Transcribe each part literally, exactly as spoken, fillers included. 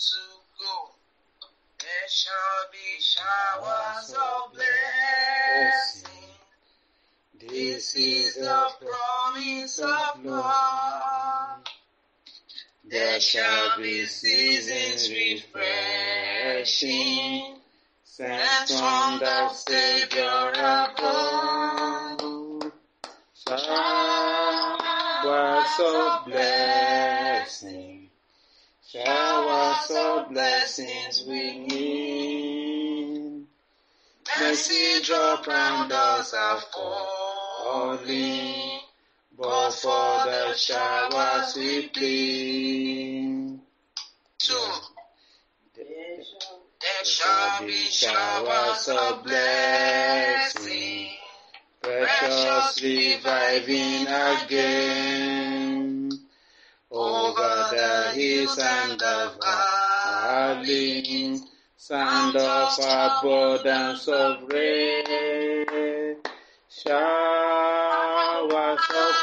to go. There shall be showers of blessing. This is the promise of God. There shall be seasons refreshing, sent from the Savior above. Showers of blessing, showers of blessings we need. Mercy drop round us are falling, but for the showers we plead. Two. There shall be showers of blessing, precious reviving again, over the hills and the valley, sound of abundance of rain, showers of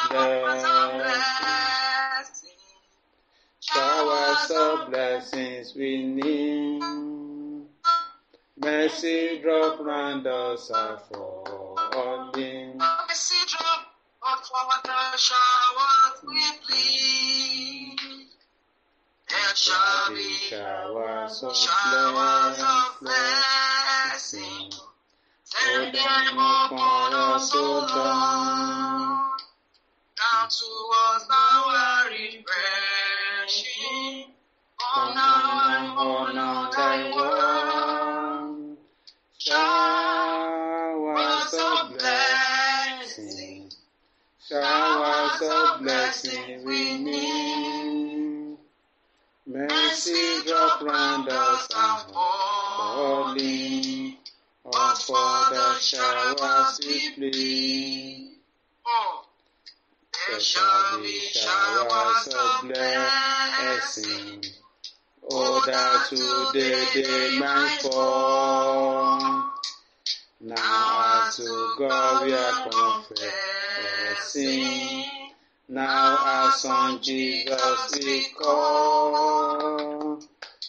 blessing, showers of blessings we need. Mercy drop round us are falling. Mercy drop for the showers we plead. There shall be showers of blessing. Send them upon us, O Lord. Down to us our refreshing. On now and honor thy word. Showers of blessing, showers of blessing we need. Mercy drop round us and falling, but for the showers we plead. There shall be showers of blessing. Oh, that today they might fall. Now unto God we are confessing. Now as on Jesus we call.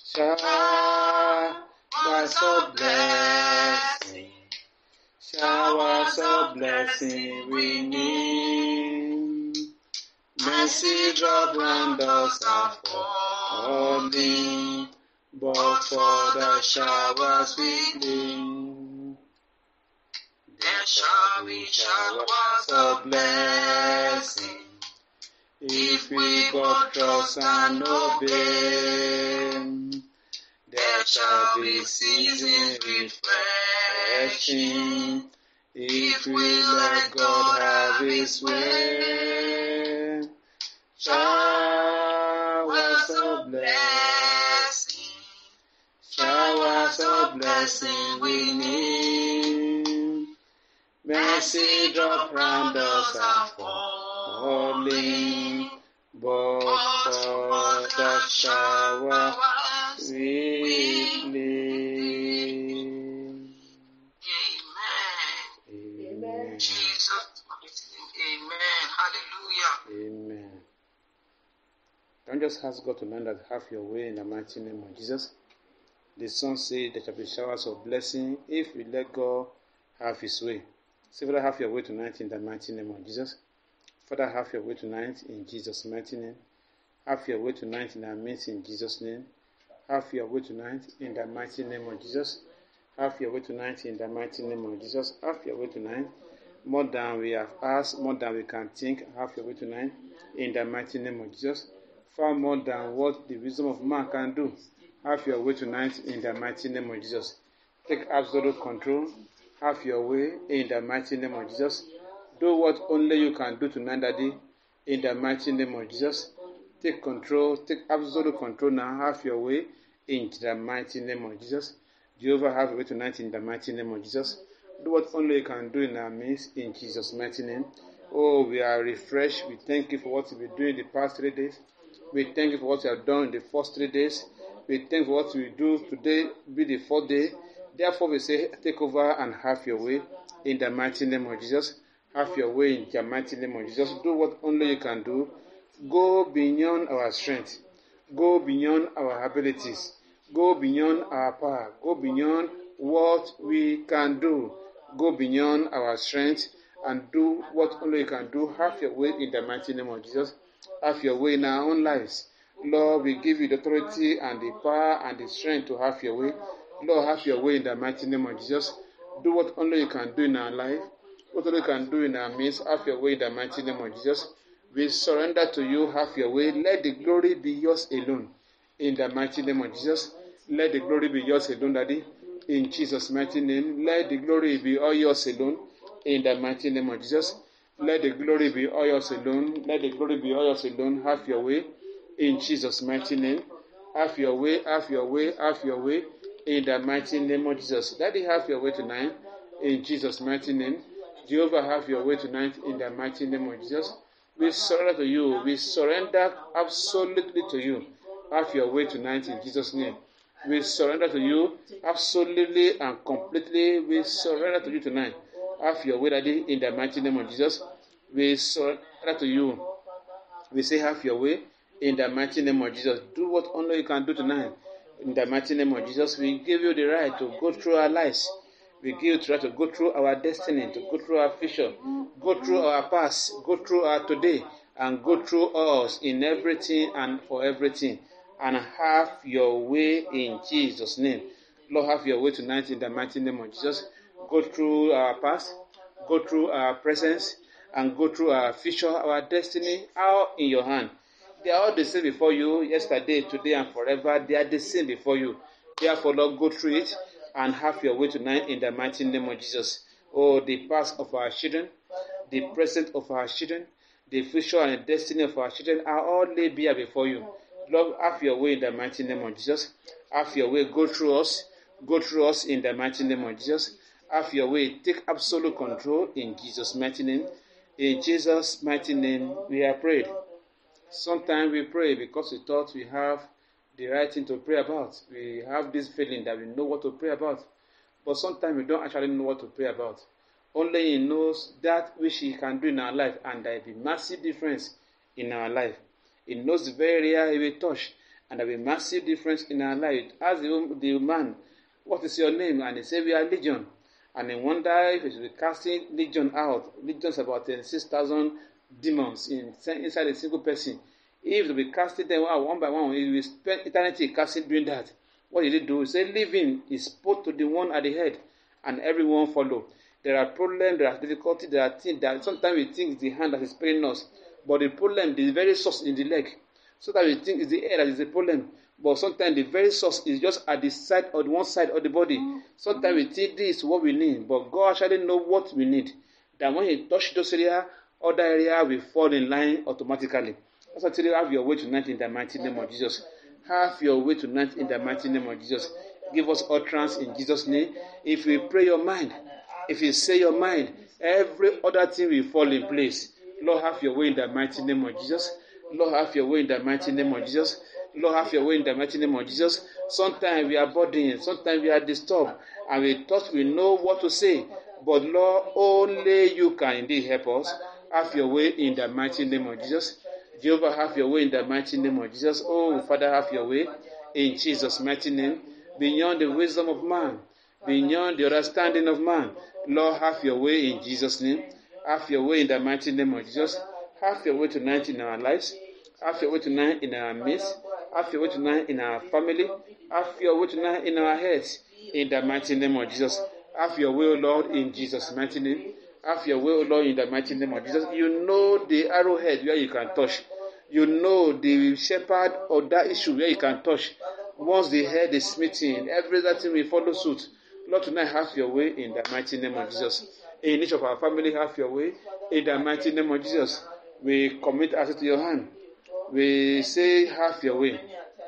Showers of blessing, showers of blessing we need. Mercy drop round us are falling, but for the showers we plead. There shall be showers of blessing, if we but trust and obey. There shall be seasons refreshing, if we let God have His way. Showers of blessing, showers of blessing we need. Mercy drop round us are falling, but for the shower we plead. Amen. Amen. Jesus, amen. Hallelujah. Amen. Don't just ask God to learn that have your way in the mighty name of Jesus. The Son said there shall be showers of blessing if we let God have His way. Say, Father, have your way tonight in the mighty name of Jesus. Father, have your way tonight in Jesus' mighty name. Have your way tonight in our midst in Jesus' name. Have your way tonight in the mighty name of Jesus. Have your way tonight in the mighty name of Jesus. Have your way tonight. More than we have asked, more than we can think. Have your way tonight in the mighty name of Jesus. Far more than what the wisdom of man can do. Have your way tonight in the mighty name of Jesus. Take absolute control. Have your way in the mighty name of Jesus. Do what only you can do tonight, Daddy, in the mighty name of Jesus. Take control, take absolute control now. Have your way in the mighty name of Jesus. Jehovah, have your way tonight in the mighty name of Jesus. Do what only you can do in our midst in Jesus' mighty name. Oh, we are refreshed. We thank you for what you've been doing the past three days. We thank you for what you have done in the first three days. We thank you for what we do today, be the fourth day. Therefore, we say, take over and have your way in the mighty name of Jesus. Have your way in the mighty name of Jesus. Do what only you can do. Go beyond our strength. Go beyond our abilities. Go beyond our power. Go beyond what we can do. Go beyond our strength and do what only you can do. Have your way in the mighty name of Jesus. Have your way in our own lives. Lord, we give you the authority and the power and the strength to have your way. Lord, have your way in the mighty name of Jesus. Do what only you can do in our life. What only you can do in our midst. Have your way in the mighty name of Jesus. We surrender to you. Have your way. Let the glory be yours alone. In the mighty name of Jesus. Let the glory be yours alone, Daddy. In Jesus' mighty name. Let the glory be all yours alone. In the mighty name of Jesus. Let the glory be all yours alone. Let the glory be all yours alone. Have your way. In Jesus' mighty name. Have your way. Have your way. Have your way. In the mighty name of Jesus. Daddy, have your way tonight. In Jesus' mighty name. Jehovah, have your way tonight. In the mighty name of Jesus. We surrender to you. We surrender absolutely to you. Have your way tonight in Jesus' name. We surrender to you absolutely and completely. We surrender to you tonight. Have your way, Daddy, in the mighty name of Jesus. We surrender to you. We say, have your way in the mighty name of Jesus. Do what only you can do tonight. In the mighty name of Jesus, we give you the right to go through our lives. We give you the right to go through our destiny, to go through our future, go through our past, go through our today, and go through us in everything and for everything. And have your way in Jesus' name. Lord, have your way tonight in the mighty name of Jesus. Go through our past, go through our present, and go through our future, our destiny, all in your hand. They are all the same before you, yesterday, today, and forever. They are the same before you. Therefore, Lord, go through it and have your way tonight in the mighty name of Jesus. Oh, the past of our children, the present of our children, the future and the destiny of our children are all laid bare before you. Lord, have your way in the mighty name of Jesus. Have your way. Go through us. Go through us in the mighty name of Jesus. Have your way. Take absolute control in Jesus' mighty name. In Jesus' mighty name, we are prayed. Sometimes we pray because we thought we have the right thing to pray about. We have this feeling that we know what to pray about. But sometimes we don't actually know what to pray about. Only He knows that which He can do in our life, and there will be massive difference in our life. He knows the very area He will touch, and there will be massive difference in our life. Ask the, the man, what is your name? And he said, we are Legion. And he wonder if he should be casting Legion out. Legion is about twenty-six thousand demons in, inside a single person. If he be casting them out one by one, he will spend eternity casting doing that. What did he do? He said, living is put to the one at the head, and everyone follow. There are problems, there are difficulties, there are things that sometimes we think it's the hand that is paining us. But the problem, the very source in the leg. So that we think it's the air that is the problem. But sometimes the very source is just at the side or the one side of the body. Sometimes we think this is what we need. But God actually knows what we need. That when He touches those areas, other areas will fall in line automatically. That's why I tell you, have your way tonight in the mighty name of Jesus. Have your way tonight in the mighty name of Jesus. Give us utterance in Jesus' name. If we pray your mind, if you say your mind, every other thing will fall in place. Lord, have your way in the mighty name of Jesus. Lord, have your way in the mighty name of Jesus. Lord, have your way in the mighty name of Jesus. Sometimes we are burdened. Sometimes we are disturbed. And we thought we know what to say. But Lord, only you can indeed help us. Have your way in the mighty name of Jesus. Jehovah, have your way in the mighty name of Jesus. Oh, Father, have your way in Jesus' mighty name. Beyond the wisdom of man, beyond the understanding of man, Lord, have your way in Jesus' name. Have your way in the mighty name of Jesus. Have your way tonight in our lives. Have your way tonight in our midst. Have your way tonight in our family. Have your way tonight in our heads. In the mighty name of Jesus. Have your way, O Lord, in Jesus' mighty name. Have your way, O Lord, in the mighty name of Jesus. You know the arrowhead where you can touch. You know the shepherd of that issue where you can touch. Once the head is smitten, every other thing will follow suit. Lord, tonight have your way in the mighty name of Jesus. In each of our family, have your way. In the mighty name of Jesus, we commit us to your hand. We say, have your way.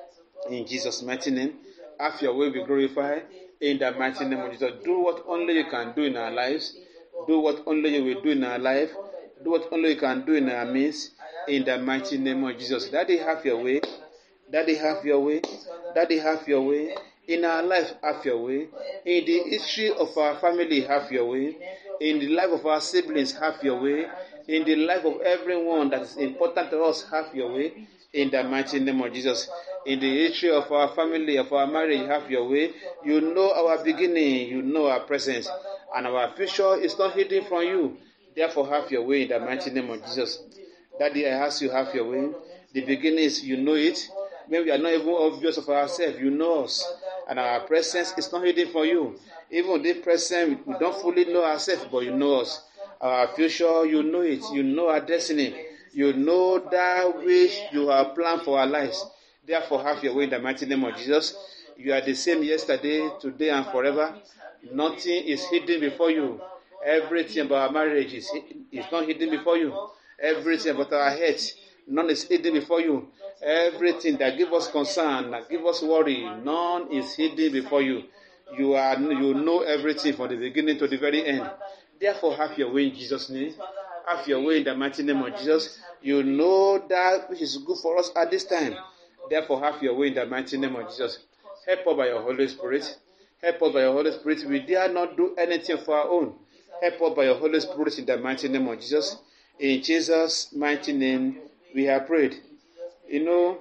In Jesus' mighty name, have your way be glorified. In the mighty name of Jesus, do what only you can do in our lives. Do what only you will do in our life. Do what only you can do in our midst. In the mighty name of Jesus. Daddy, have your way. Daddy, have your way. Daddy, have your way. In our life, have your way. In the history of our family, have your way. In the life of our siblings, have your way. In the life of everyone that is important to us, have your way. In the mighty name of Jesus. In the history of our family, of our marriage, have your way. You know our beginning, you know our presence, and our future is not hidden from you. Therefore, have your way in the mighty name of Jesus. Daddy, I ask you, have your way. The beginning is, you know it. When we are not even obvious of ourselves, you know us. And our presence is not hidden from you. Even the present, we don't fully know ourselves, but you know us. Our future, you know it. You know our destiny. You know that which you have planned for our lives. Therefore, have your way in the mighty name of Jesus. You are the same yesterday, today, and forever. Nothing is hidden before you. Everything about our marriage is, is not hidden before you. Everything about our heads, none is hidden before you. Everything that gives us concern, that gives us worry, none is hidden before you. You are, you know everything from the beginning to the very end. Therefore, have your way in Jesus' name. Have your way in the mighty name of Jesus. You know that which is good for us at this time. Therefore, have your way in the mighty name of Jesus. Help us by your Holy Spirit. Help us by your Holy Spirit. We dare not do anything for our own. Help us by your Holy Spirit in the mighty name of Jesus. In Jesus' mighty name, we have prayed. You know,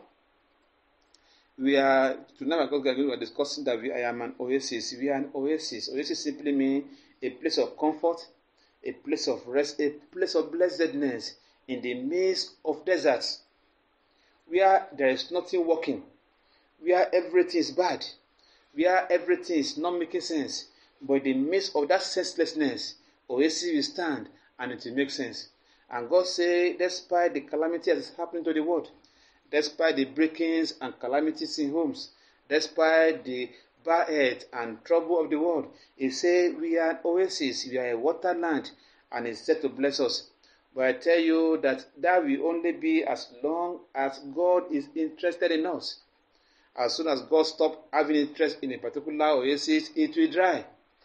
we are, tonight we are discussing that we, I am an oasis. We are an oasis. Oasis simply means a place of comfort, a place of rest, a place of blessedness in the midst of deserts, where there is nothing working, where everything is bad, where everything is not making sense. But in the midst of that senselessness, oasis will stand and it will make sense. And God said, despite the calamity that is happening to the world, despite the breakings and calamities in homes, despite the bad health and trouble of the world, He said, we are an oasis, we are a waterland, and He said to bless us. But I tell you that that will only be as long as God is interested in us. As soon as God stops having interest in a particular oasis, it will dry.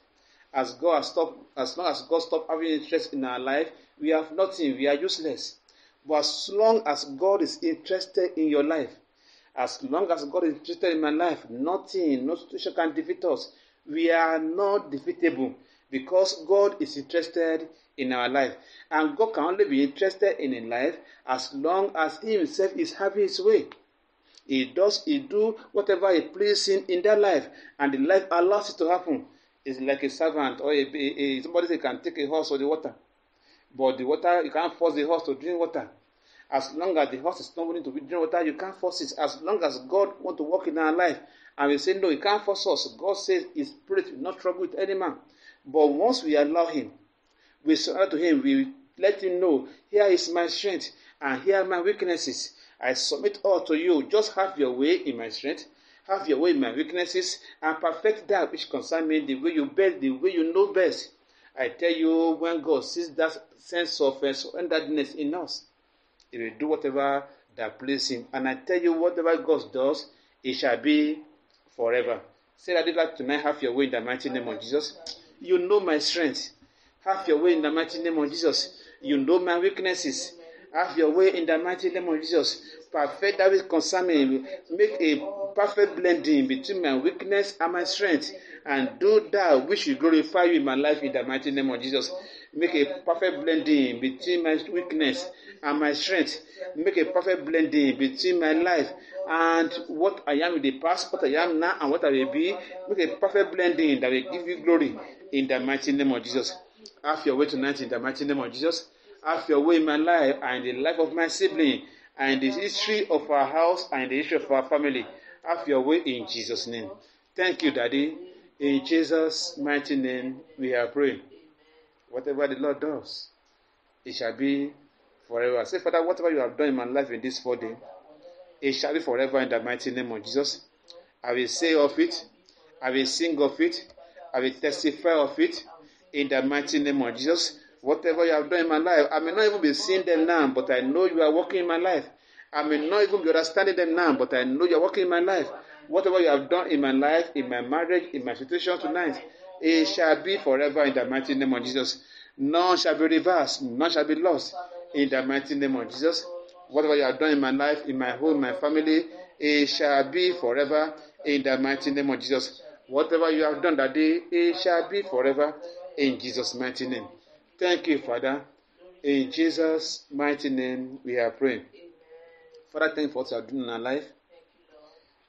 As God has stopped, as long as God stops having interest in our life, we have nothing, we are useless. But as long as God is interested in your life, as long as God is interested in my life, nothing, no situation can defeat us. We are not defeatable because God is interested in our life. And God can only be interested in a life as long as He Himself is having His way. He does, He do whatever He pleases Him in that life, and the life allows it to happen. It's like a servant or a, a, a somebody that can take a horse or the water. But the water, you can't force the horse to drink water. As long as the horse is not willing to drink water, you can't force it. As long as God wants to work in our life, and we say, no, He can't force us. God says His Spirit will not trouble with any man. But once we allow Him, we surrender to Him, we let Him know, here is my strength, and here are my weaknesses. I submit all to you. Just have your way in my strength, have your way in my weaknesses, and perfect that which concerns me the way you best, the way you know best. I tell you, when God sees that sense of uh, surrenderedness in us, He will do whatever that pleases Him. And I tell you, whatever God does, it shall be forever. Say that like tonight, have your way in the mighty name of Jesus. You know my strength. Have your way in the mighty name of Jesus. You know my weaknesses. Have your way in the mighty name of Jesus. Perfect that which concerns me. Make a perfect blending between my weakness and my strength. And do that which will glorify you in my life in the mighty name of Jesus. Make a perfect blending between my weakness and my strength. Make a perfect blending between my life and what I am in the past, what I am now, and what I will be. Make a perfect blending that will give you glory in the mighty name of Jesus. Have your way tonight in the mighty name of Jesus. Have your way in my life and in the life of my sibling and the history of our house and the history of our family. Have your way in Jesus' name. Thank you, Daddy. In Jesus' mighty name we are praying. Whatever the Lord does, it shall be forever. Say, Father, whatever you have done in my life in this four days, it shall be forever in the mighty name of Jesus. I will say of it, I will sing of it, I will testify of it in the mighty name of Jesus. Whatever you have done in my life, I may not even be seeing them now, but I know you are working in my life. I may not even be understanding them now, but I know you are working in my life. Whatever you have done in my life, in my marriage, in my situation tonight, it shall be forever in the mighty name of Jesus. None shall be reversed, none shall be lost in the mighty name of Jesus. Whatever you have done in my life, in my home, my family, it shall be forever in the mighty name of Jesus. Whatever you have done that day, it shall be forever in Jesus' mighty name. Thank you, Father. In Jesus' mighty name, we are praying. Father, thank you for what you are doing in our life.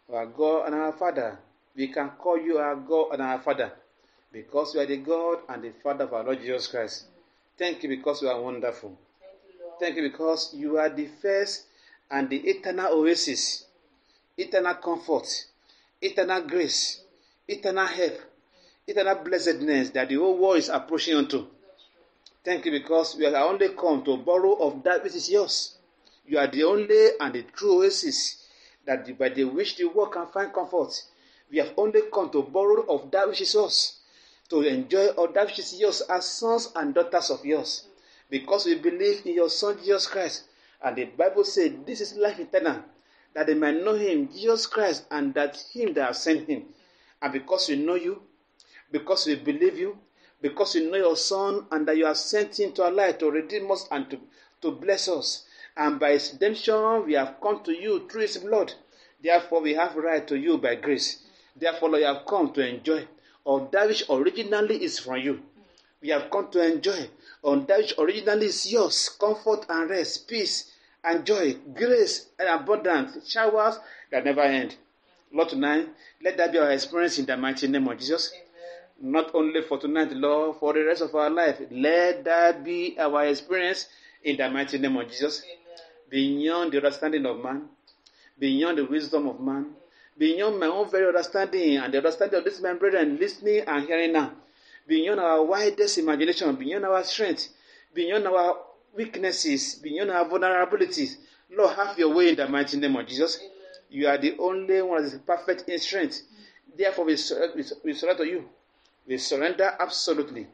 our God and our Father. We can call you our God and our Father because you are the God and the Father of our Lord Jesus Christ. Thank you because you are wonderful. Thank you, Lord. Thank you because you are the first and the eternal oasis, eternal comfort, eternal grace, eternal help, eternal blessedness that the whole world is approaching unto. Thank you because we are only come to borrow of that which is yours. You are the only and the true oasis that by the which the world can find comfort. We have only come to borrow of that which is yours, to enjoy of that which is yours as sons and daughters of yours. Because we believe in your Son Jesus Christ. And the Bible says this is life eternal, that they might know him, Jesus Christ, and that him that has sent him. And because we know you, because we believe you, because we know your Son, and that you have sent him to our life to redeem us and to, to bless us. And by his redemption, we have come to you through his blood. Therefore, we have right to you by grace. Therefore, Lord, you have come to enjoy of that which originally is from you. We have come to enjoy on that which originally is yours, comfort and rest, peace and joy, grace and abundance, showers that never end. Lord, tonight, let that be our experience in the mighty name of Jesus. Amen. Not only for tonight, Lord, for the rest of our life. Let that be our experience in the mighty name of Jesus. Amen. Beyond the understanding of man, beyond the wisdom of man, beyond my own very understanding and the understanding of this my brethren listening and hearing now, beyond our widest imagination, beyond our strength, beyond our weaknesses, beyond our vulnerabilities. Lord, have your way in the mighty name of Jesus. Amen. You are the only one that is perfect in strength. Therefore, we surrender, we surrender to you. We surrender absolutely.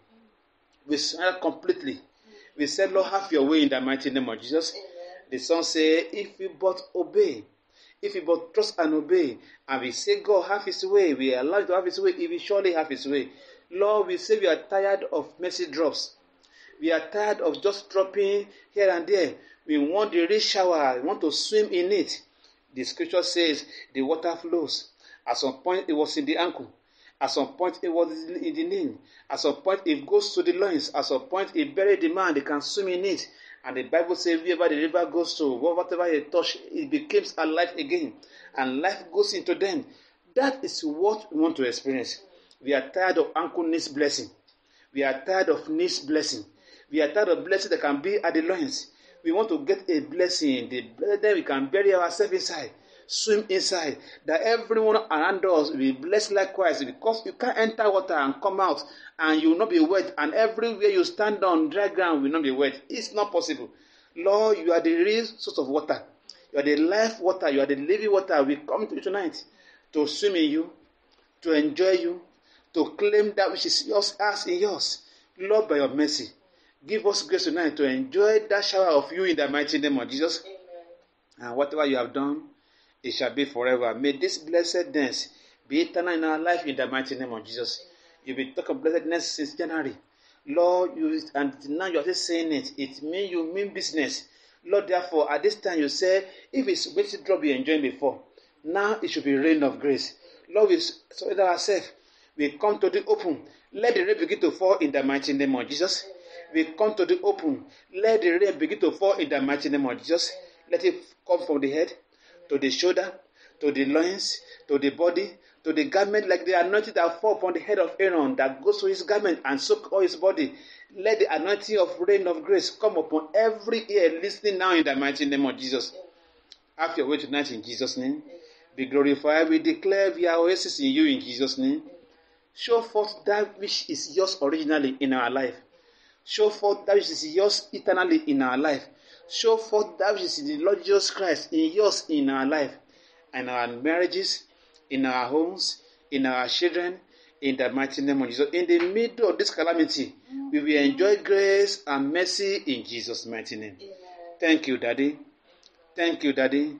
We surrender completely. We say, Lord, have your way in the mighty name of Jesus. Amen. The song says, if we but obey, if we but trust and obey, and we say, God, have his way, we allow him to have his way, he will surely have his way. Lord, we say we are tired of mercy drops. We are tired of just dropping here and there. We want the real shower. We want to swim in it. The scripture says the water flows. At some point, it was in the ankle. At some point, it was in the knee. At some point, it goes to the loins. At some point, it buried the man. They can swim in it. And the Bible says, wherever the river goes to, whatever they touch, it becomes alive again. And life goes into them. That is what we want to experience. We are tired of ankle knees blessing. We are tired of knees blessing. We are tired of blessing that can be at the loins. We want to get a blessing. The, then we can bury ourselves inside, swim inside, that everyone around us will be blessed likewise, because you can't enter water and come out and you will not be wet, and everywhere you stand on dry ground will not be wet. It's not possible. Lord, you are the real source of water. You are the life water. You are the living water. We come to you tonight to swim in you, to enjoy you, to claim that which is yours as in yours. Lord, by your mercy, give us grace tonight to enjoy that shower of you in the mighty name of Jesus. Amen. And whatever you have done, it shall be forever. May this blessedness be eternal in our life in the mighty name of Jesus. You've been talking of blessedness since January. Lord, you and now you are just saying it. It means you mean business. Lord, therefore, at this time you say, if it's wasted drop you enjoyed before, now it should be rain of grace. Lord, we surrender ourselves. We come to the open. Let the rain begin to fall in the mighty name of Jesus. We come to the open. Let the rain begin to fall in the mighty name of Jesus. Let it come from the head to the shoulder, to the loins, to the body, to the garment, like the anointing that fall upon the head of Aaron, that goes to his garment and soak all his body. Let the anointing of rain of grace come upon every ear listening now in the mighty name of Jesus. Have your way tonight in Jesus' name. Be glorified. We declare we are oasis in you in Jesus' name. Show forth that which is yours originally in our life. Show forth that which is yours eternally in our life. Show forth that which is in the Lord Jesus Christ in yours in our life, in our marriages, in our homes, in our children, in the mighty name of Jesus. In the middle of this calamity, we will enjoy grace and mercy in Jesus' mighty name. Amen. Thank you, Daddy. Thank you, Daddy.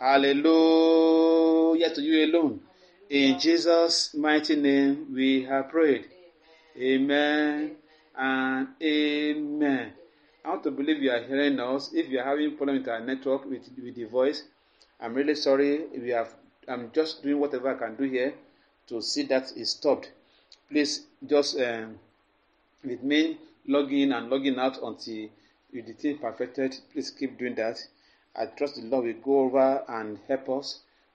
Hallelujah to you alone. In Jesus' mighty name we have prayed. Amen and amen. I want to believe you are hearing us. If you are having problem with our network, with, with the voice, I'm really sorry. We have. I'm just doing whatever I can do here to see that it's stopped. Please just um, with me logging and logging out until the thing perfected. Please keep doing that. I trust the Lord will go over and help us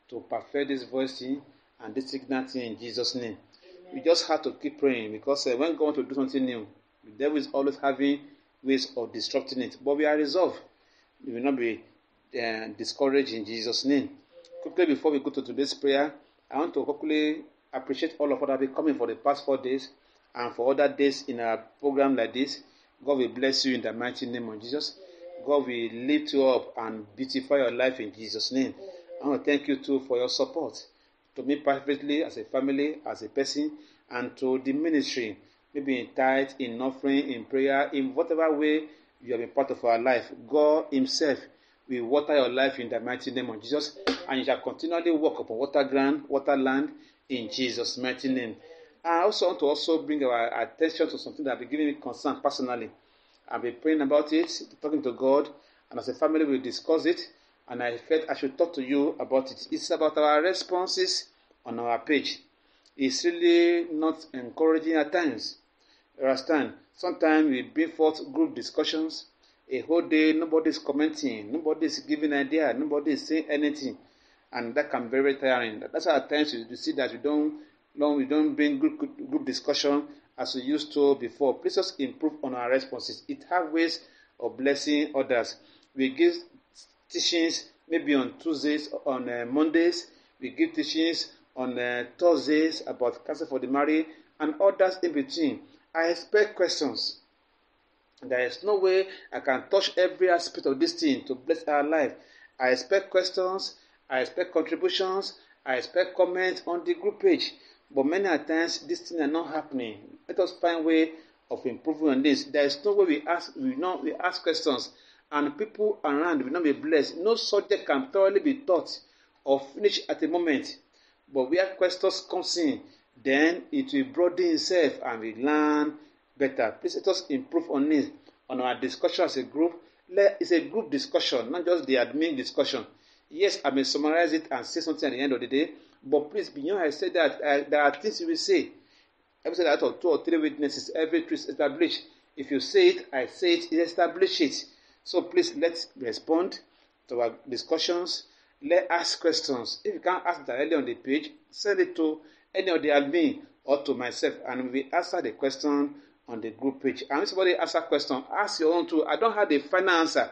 to perfect this voice thing and this signal thing in Jesus' name. Amen. We just have to keep praying because uh, when God wants to do something new, the devil is always having ways of disrupting it. But we are resolved. We will not be uh, discouraged in Jesus' name. Amen. Quickly, before we go to today's prayer, I want to quickly appreciate all of us that have been coming for the past four days and for other days in our program like this. God will bless you in the mighty name of Jesus. Amen. God will lift you up and beautify your life in Jesus' name. Amen. I want to thank you too for your support to me privately, as a family, as a person, and to the ministry, maybe in tithe, in offering, in prayer, in whatever way you have been part of our life. God himself will water your life in the mighty name of Jesus, and you shall continually walk upon water ground, water land, in Jesus' mighty name. I also want to also bring our attention to something that has been giving me concern personally. I've been praying about it, talking to God, and as a family we'll discuss it, and I felt I should talk to you about it. It's about our responses on our page. It's really not encouraging at times. You understand? Sometimes we bring forth group discussions. A whole day, nobody's commenting, nobody's giving an idea, nobody's saying anything. And that can be very tiring. That's why at times you see that we don't, we don't bring group, group discussion as we used to before. Please just improve on our responses. It has ways of blessing others. We give teachings maybe on Tuesdays, on uh, Mondays. We give teachings on uh, Thursdays about counsel for the married and others in between. I expect questions. There is no way I can touch every aspect of this thing to bless our life. I expect questions. I expect contributions. I expect comments on the group page. But many times, these things are not happening. Let us find a way of improving on this. There is no way we ask, we know, we ask questions, and people around will not be blessed. No subject can thoroughly be taught or finished at a moment. But where questions come in, then it will broaden itself and we learn better. Please let us improve on this, on our discussion as a group. Let, it's a group discussion, not just the admin discussion. Yes, I may summarize it and say something at the end of the day, but please, beyond I said that, uh, there are things you will say. Every say out of two or three witnesses, every truth is established. If you say it, I say it, it establish it. So please, let's respond to our discussions. Let's ask questions. If you can't ask directly on the page, send it to any of the admin or to myself, and we answer the question on the group page. And if somebody asks a question, ask your own too. I don't have the final answer.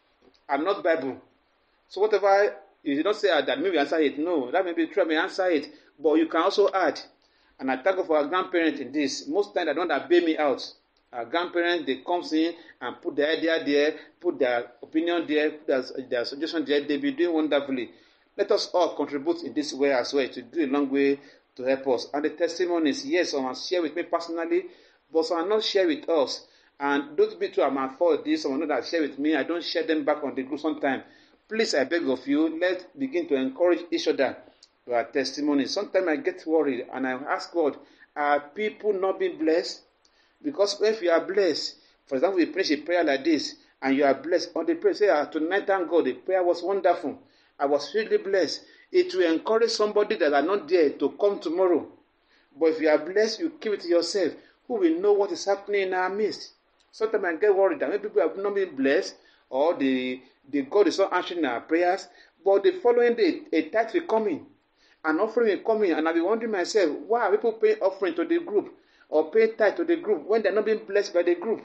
I'm not Bible. So whatever, you don't say that maybe answer it. No, that may be true, I may answer it. But you can also add. And I thank God for our grandparents in this. Most times they don't obey me out. Our grandparents, they come in and put their idea there, put their opinion there, put their, their suggestion there. They be doing wonderfully. Let us all contribute in this way as well to do a long way to help us. And the testimonies, yes, someone share with me personally, but someone not share with us. And those people I'm at fault this, someone that share with me, I don't share them back on the group sometimes. Please, I beg of you, let's begin to encourage each other with our testimonies. Sometimes I get worried and I ask God, are people not being blessed? Because if you are blessed, for example, we preach a prayer like this, and you are blessed on the prayer, say, ah, tonight, thank God, the prayer was wonderful. I was really blessed. It will encourage somebody that are not there to come tomorrow. But if you are blessed, you keep it to yourself. Who will know what is happening in our midst? Sometimes I get worried that maybe people have not been blessed, or the, the God is not answering our prayers, but the following day, a tithe will come in, an offering will come in, and I'll be wondering myself, why are people paying offering to the group, or paying tithe to the group, when they're not being blessed by the group?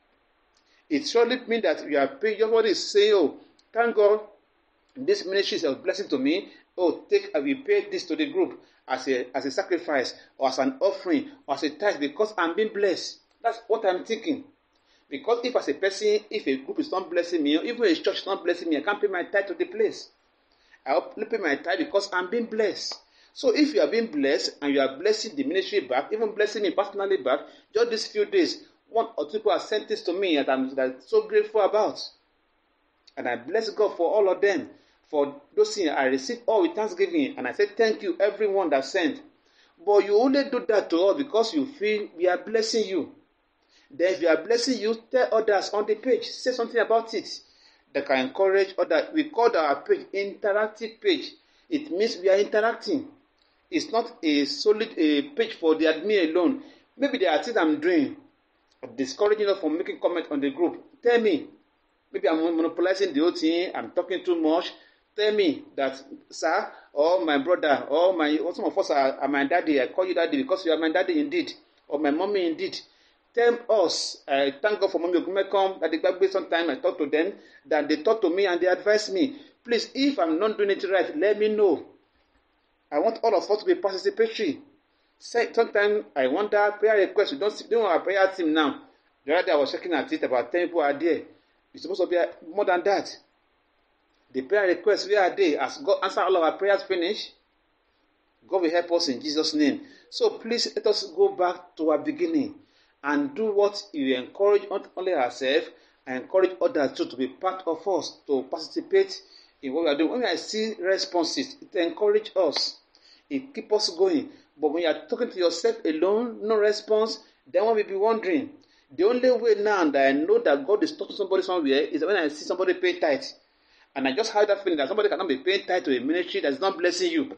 It surely means that you are paying, somebody is saying, oh, thank God, this ministry is a blessing to me. Oh, take, I will pay this to the group as a, as a sacrifice, or as an offering, or as a tithe, because I'm being blessed. That's what I'm thinking. Because if as a person, if a group is not blessing me, or even a church is not blessing me, I can't pay my tithe to the place. I'll pay my tithe because I'm being blessed. So if you are being blessed, and you are blessing the ministry back, even blessing me personally back, just these few days, one or two people have sent this to me that I'm, that I'm so grateful about. And I bless God for all of them. For those things, I received all with thanksgiving. And I say thank you, everyone that sent. But you only do that to us because you feel we are blessing you. Then if we are blessing you, tell others on the page. Say something about it that can encourage others. We call our page interactive page. It means we are interacting. It's not a solid a page for the admin alone. Maybe there are things I'm doing, discouraging us from making comment on the group. Tell me. Maybe I'm monopolizing the whole thing. I'm talking too much. tell me that, sir, or my brother, or my, or some of us are, are my daddy, I call you daddy because you are my daddy indeed, or my mommy indeed. Tell us, I thank God for Mommy Ogumekom, that the Bible sometimes I talk to them, that they talk to me and they advise me. Please, if I'm not doing it right, let me know. I want all of us to be participatory. Sometimes I wonder, prayer requests, we don't see don't have a prayer team now. The other day I was checking at it, about ten people are there. It's supposed to be more than that. The prayer requests, where are they? As God answer all of our prayers finish, God will help us in Jesus' name. So please let us go back to our beginning and do what you encourage not only ourselves, and encourage others too to be part of us, to participate in what we are doing. When I see responses, it encourages us. It keeps us going. But when you are talking to yourself alone, no response, then one will be wondering. The only way now that I know that God is talking to somebody somewhere is when I see somebody pay tithe. And I just have that feeling that somebody cannot be paying tithe to a ministry that is not blessing you.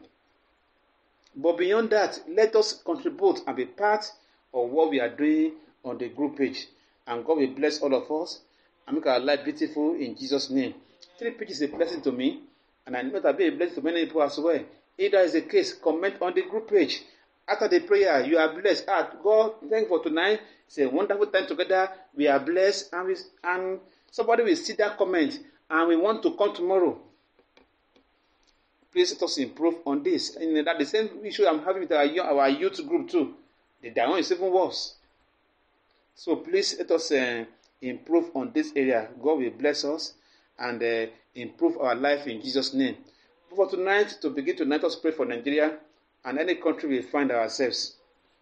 But beyond that, let us contribute and be part of what we are doing on the group page. And God will bless all of us and make our life beautiful in Jesus' name. Three pages is a blessing to me, and I know that will be a blessing to many people as well. If that is the case, comment on the group page. After the prayer, you are blessed. Ah, God, thank you for tonight. It's a wonderful time together. We are blessed, and we, and somebody will see that comment, and we want to come tomorrow. Please let us improve on this. And that the same issue I'm having with our, our youth group too. The down is even worse. So please let us uh, improve on this area. God will bless us and uh, improve our life in Jesus' name. For tonight, to begin tonight, let us pray for Nigeria and any country we find ourselves.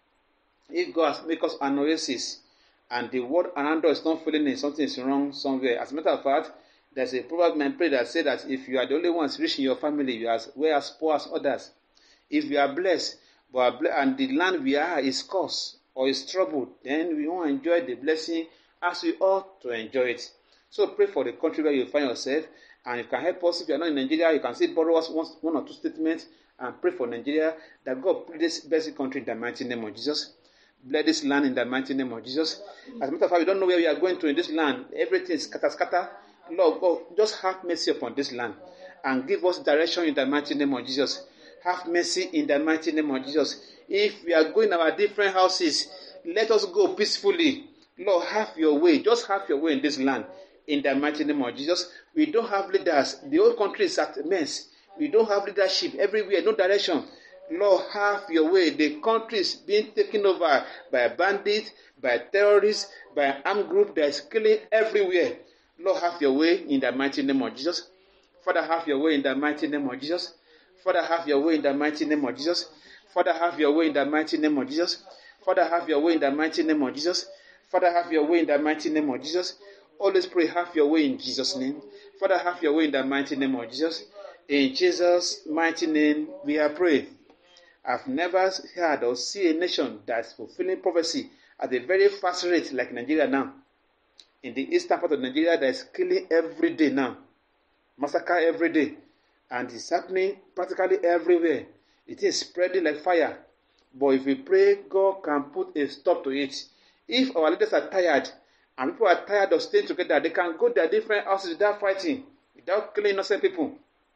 If God has made us an oasis and the world around us is not feeling it, something is wrong somewhere. As a matter of fact, there's a proverb in prayer that says that if you are the only ones rich in your family, you are as well as poor as others. If you are blessed, but and the land we are is cursed or is troubled, then we won't enjoy the blessing as we ought to enjoy it. So pray for the country where you find yourself, and you can help us. If you are not in Nigeria, you can still borrow us one, one or two statements and pray for Nigeria that God bless this country in the mighty name of Jesus. Bless this land in the mighty name of Jesus. As a matter of fact, we don't know where we are going to in this land. Everything is scatter, scatter. Lord God, just have mercy upon this land and give us direction in the mighty name of Jesus. Have mercy in the mighty name of Jesus. If we are going our different houses, let us go peacefully. Lord, have your way. Just have your way in this land in the mighty name of Jesus. We don't have leaders. The whole country is at a mess. We don't have leadership everywhere, no direction. Lord, have your way. The country is being taken over by bandits, by terrorists, by armed group that is killing everywhere. Lord, have your way in the mighty name of Jesus. Father, have your way in the mighty name of Jesus. Father, have your way in the mighty name of Jesus. Father, have your way in the mighty name of Jesus. Father, have your way in the mighty name of Jesus. Father, have your way in the mighty name of Jesus. Always pray, have your way in Jesus' name. Father, have your way in the mighty name of Jesus. In Jesus' mighty name, we are praying. I've never heard or seen a nation that's fulfilling prophecy at a very fast rate like Nigeria now. In the eastern part of Nigeria, that is killing every day now. Massacre every day. And it's happening practically everywhere. It is spreading like fire. But if we pray, God can put a stop to it. If our leaders are tired, and people are tired of staying together, they can go to their different houses without fighting, without killing innocent people.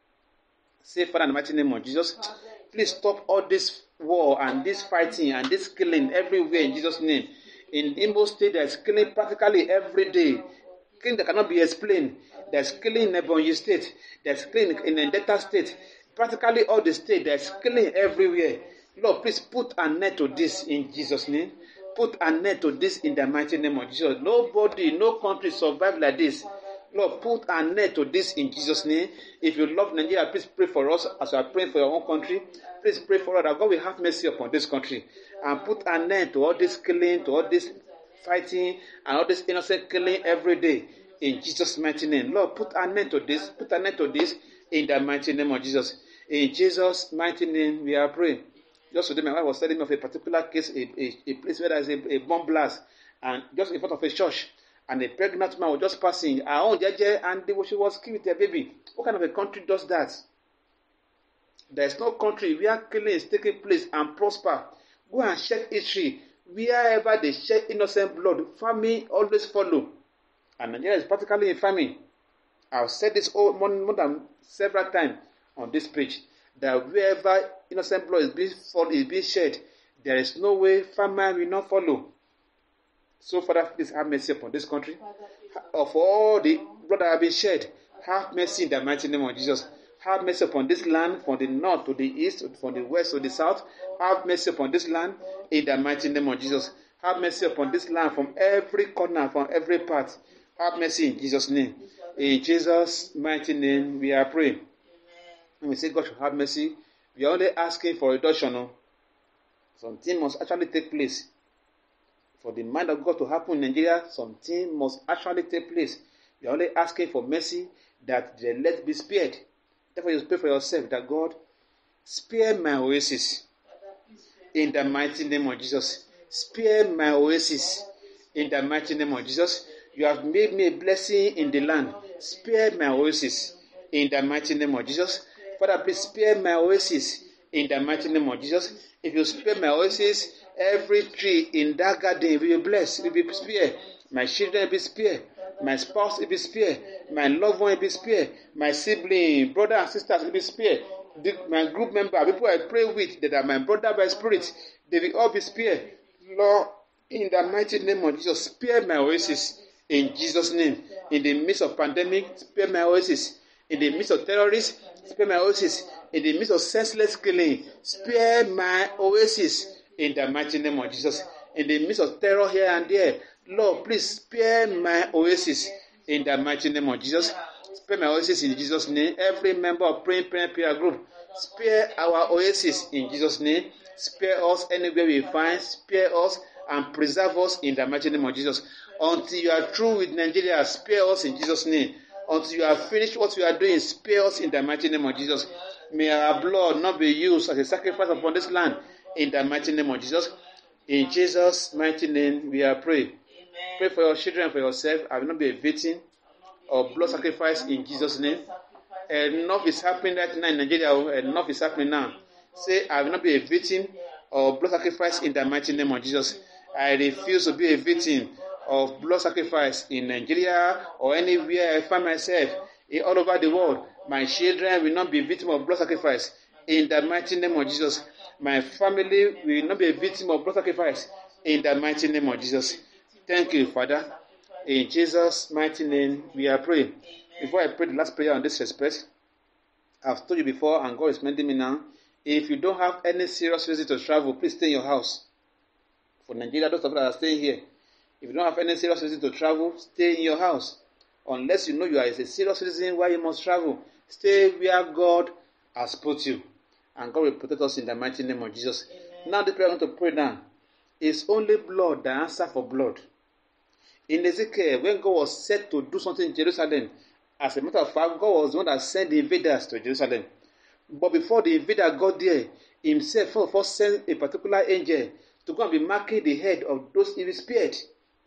Say, Father, in the mighty name of Jesus, please stop all this war and this fighting and this killing everywhere in Jesus' name. In Imo State, there's killing practically every day. Killing that cannot be explained. There's killing in Ebonyi State. There's killing in the Delta State. Practically all the state, there's killing everywhere. Lord, please put an end to this in Jesus' name. Put an end to this in the mighty name of Jesus. Nobody, no country survive like this. Lord, put an end to this in Jesus' name. If you love Nigeria, please pray for us as you are praying for your own country. Please pray for us that God will have mercy upon this country and put an end to all this killing, to all this fighting, and all this innocent killing every day in Jesus' mighty name. Lord, put an end to this. Put an end to this in the mighty name of Jesus. In Jesus' mighty name, we are praying. Just today, my wife was telling me of a particular case, a, a, a place where there is a, a bomb blast, and just in front of a church. And a pregnant man was just passing, her own jeje, and they, she was killed with her baby. What kind of a country does that? There is no country where killing is taking place and prosper. Go and check history. Wherever they shed innocent blood, famine always follow. And Nigeria is practically in famine. I've said this all, more, more than several times on this page, that wherever innocent blood is being, is being shed, there is no way famine will not follow. So, Father, please have mercy upon this country. Of all the blood that have been shed, have mercy in the mighty name of Jesus. Have mercy upon this land from the north to the east, from the west to the south. Have mercy upon this land in the mighty name of Jesus. Have mercy upon this land from every corner, from every part. Have mercy in Jesus' name. In Jesus' mighty name, we are praying. When we say God should have mercy, we are only asking for reduction. No? Something must actually take place. For the mind of God to happen in Nigeria, something must actually take place. We are only asking for mercy that the elect be spared. Therefore, you pray for yourself that God spare my oasis in the mighty name of Jesus. Spare my oasis in the mighty name of Jesus. You have made me a blessing in the land. Spare my oasis in the mighty name of Jesus. Father, please spare my oasis in the mighty name of Jesus. If you spare my oasis, every tree in that garden will be blessed, will be spared. My children will be spared. My spouse will be spared. My loved one will be spared. My sibling, brother and sisters will be spared. The, my group member, people I pray with that are my brother by spirit, they will all be spared. Lord, in the mighty name of Jesus, spare my oasis in Jesus' name. In the midst of pandemic, spare my oasis. In the midst of terrorists, spare my oasis. In the midst of senseless killing, spare my oasis in the mighty name of Jesus. In the midst of terror here and there, Lord, please spare my oasis in the mighty name of Jesus. Spare my oasis in Jesus' name. Every member of Praying Prayer Prayer Group, spare our oasis in Jesus' name. Spare us anywhere we find. Spare us and preserve us in the mighty name of Jesus. Until you are through with Nigeria, spare us in Jesus' name. Until you have finished what you are doing, spare us in the mighty name of Jesus. May our blood not be used as a sacrifice upon this land in the mighty name of Jesus. In Jesus' mighty name, we are praying. Pray for your children and for yourself. I will not be a victim of blood sacrifice in Jesus' name. Enough is happening right now in Nigeria. Enough is happening now. Say, I will not be a victim of blood sacrifice in the mighty name of Jesus. I refuse to be a victim of blood sacrifice in Nigeria or anywhere I find myself in all over the world. My children will not be victim of blood sacrifice in the mighty name of Jesus. My family will not be a victim of blood sacrifice in the mighty name of Jesus. Thank you, Father. In Jesus' mighty name, we are praying. Before I pray the last prayer on this respect, I've told you before, and God is reminding me now, if you don't have any serious reason to travel, please stay in your house. For Nigeria, those of us that are staying here, if you don't have any serious reason to travel, stay in your house. Unless you know you are a serious reason why you must travel, stay where God has put you. And God will protect us in the mighty name of Jesus. Amen. Now the prayer I'm going to pray now is only blood that answers for blood. In Ezekiel, when God was set to do something in Jerusalem, as a matter of fact, God was the one that sent the invaders to Jerusalem. But before the invader got there, himself first sent a particular angel to go and be marking the head of those he spared.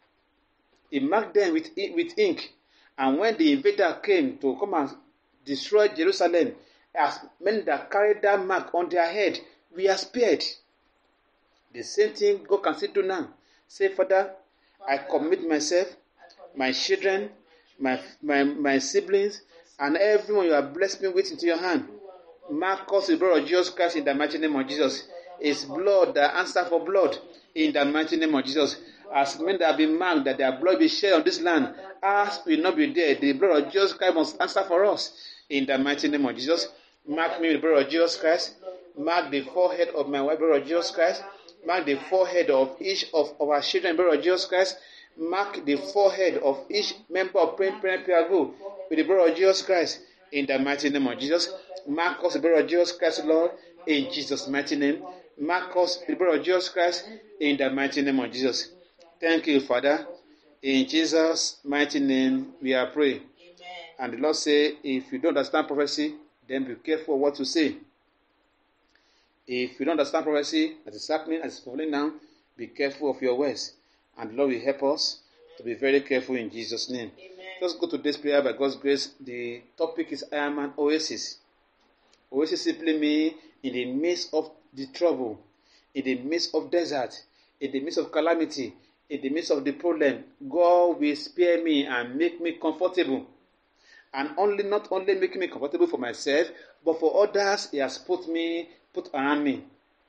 He marked them with, with ink. And when the invader came to come and destroy Jerusalem, as men that carried that mark on their head, we are spared. The same thing God can still do now. Say, Father, I commit myself, my children, my, my, my siblings, and everyone you have blessed me with into your hand. Mark us the blood of Jesus Christ in the mighty name of Jesus. It's blood that answers for blood in the mighty name of Jesus. As men that have been marked, that their blood be shed on this land, us will not be there. The blood of Jesus Christ must answer for us in the mighty name of Jesus. Mark me with the blood of Jesus Christ. Mark the forehead of my wife, blood of Jesus Christ. Mark the forehead of each of our children, blood of Jesus Christ. Mark the forehead of each member of Praying Prayer Prayer Group with the blood of Jesus Christ in the mighty name of Jesus. Mark us the blood of Jesus Christ, Lord, in Jesus' mighty name. Mark us the blood of Jesus Christ in the mighty name of Jesus. Thank you, Father. In Jesus' mighty name, we are praying. And the Lord say, if you don't understand prophecy, then be careful what to say. If you don't understand prophecy, as it's happening, as it's falling now, be careful of your words. And the Lord will help us to be very careful in Jesus' name. Amen. Let's go to this prayer by God's grace. The topic is I am an oasis. Oasis simply means in the midst of the trouble, in the midst of desert, in the midst of calamity, in the midst of the problem, God will spare me and make me comfortable. And only not only making me comfortable for myself, but for others, He has put me, put around me.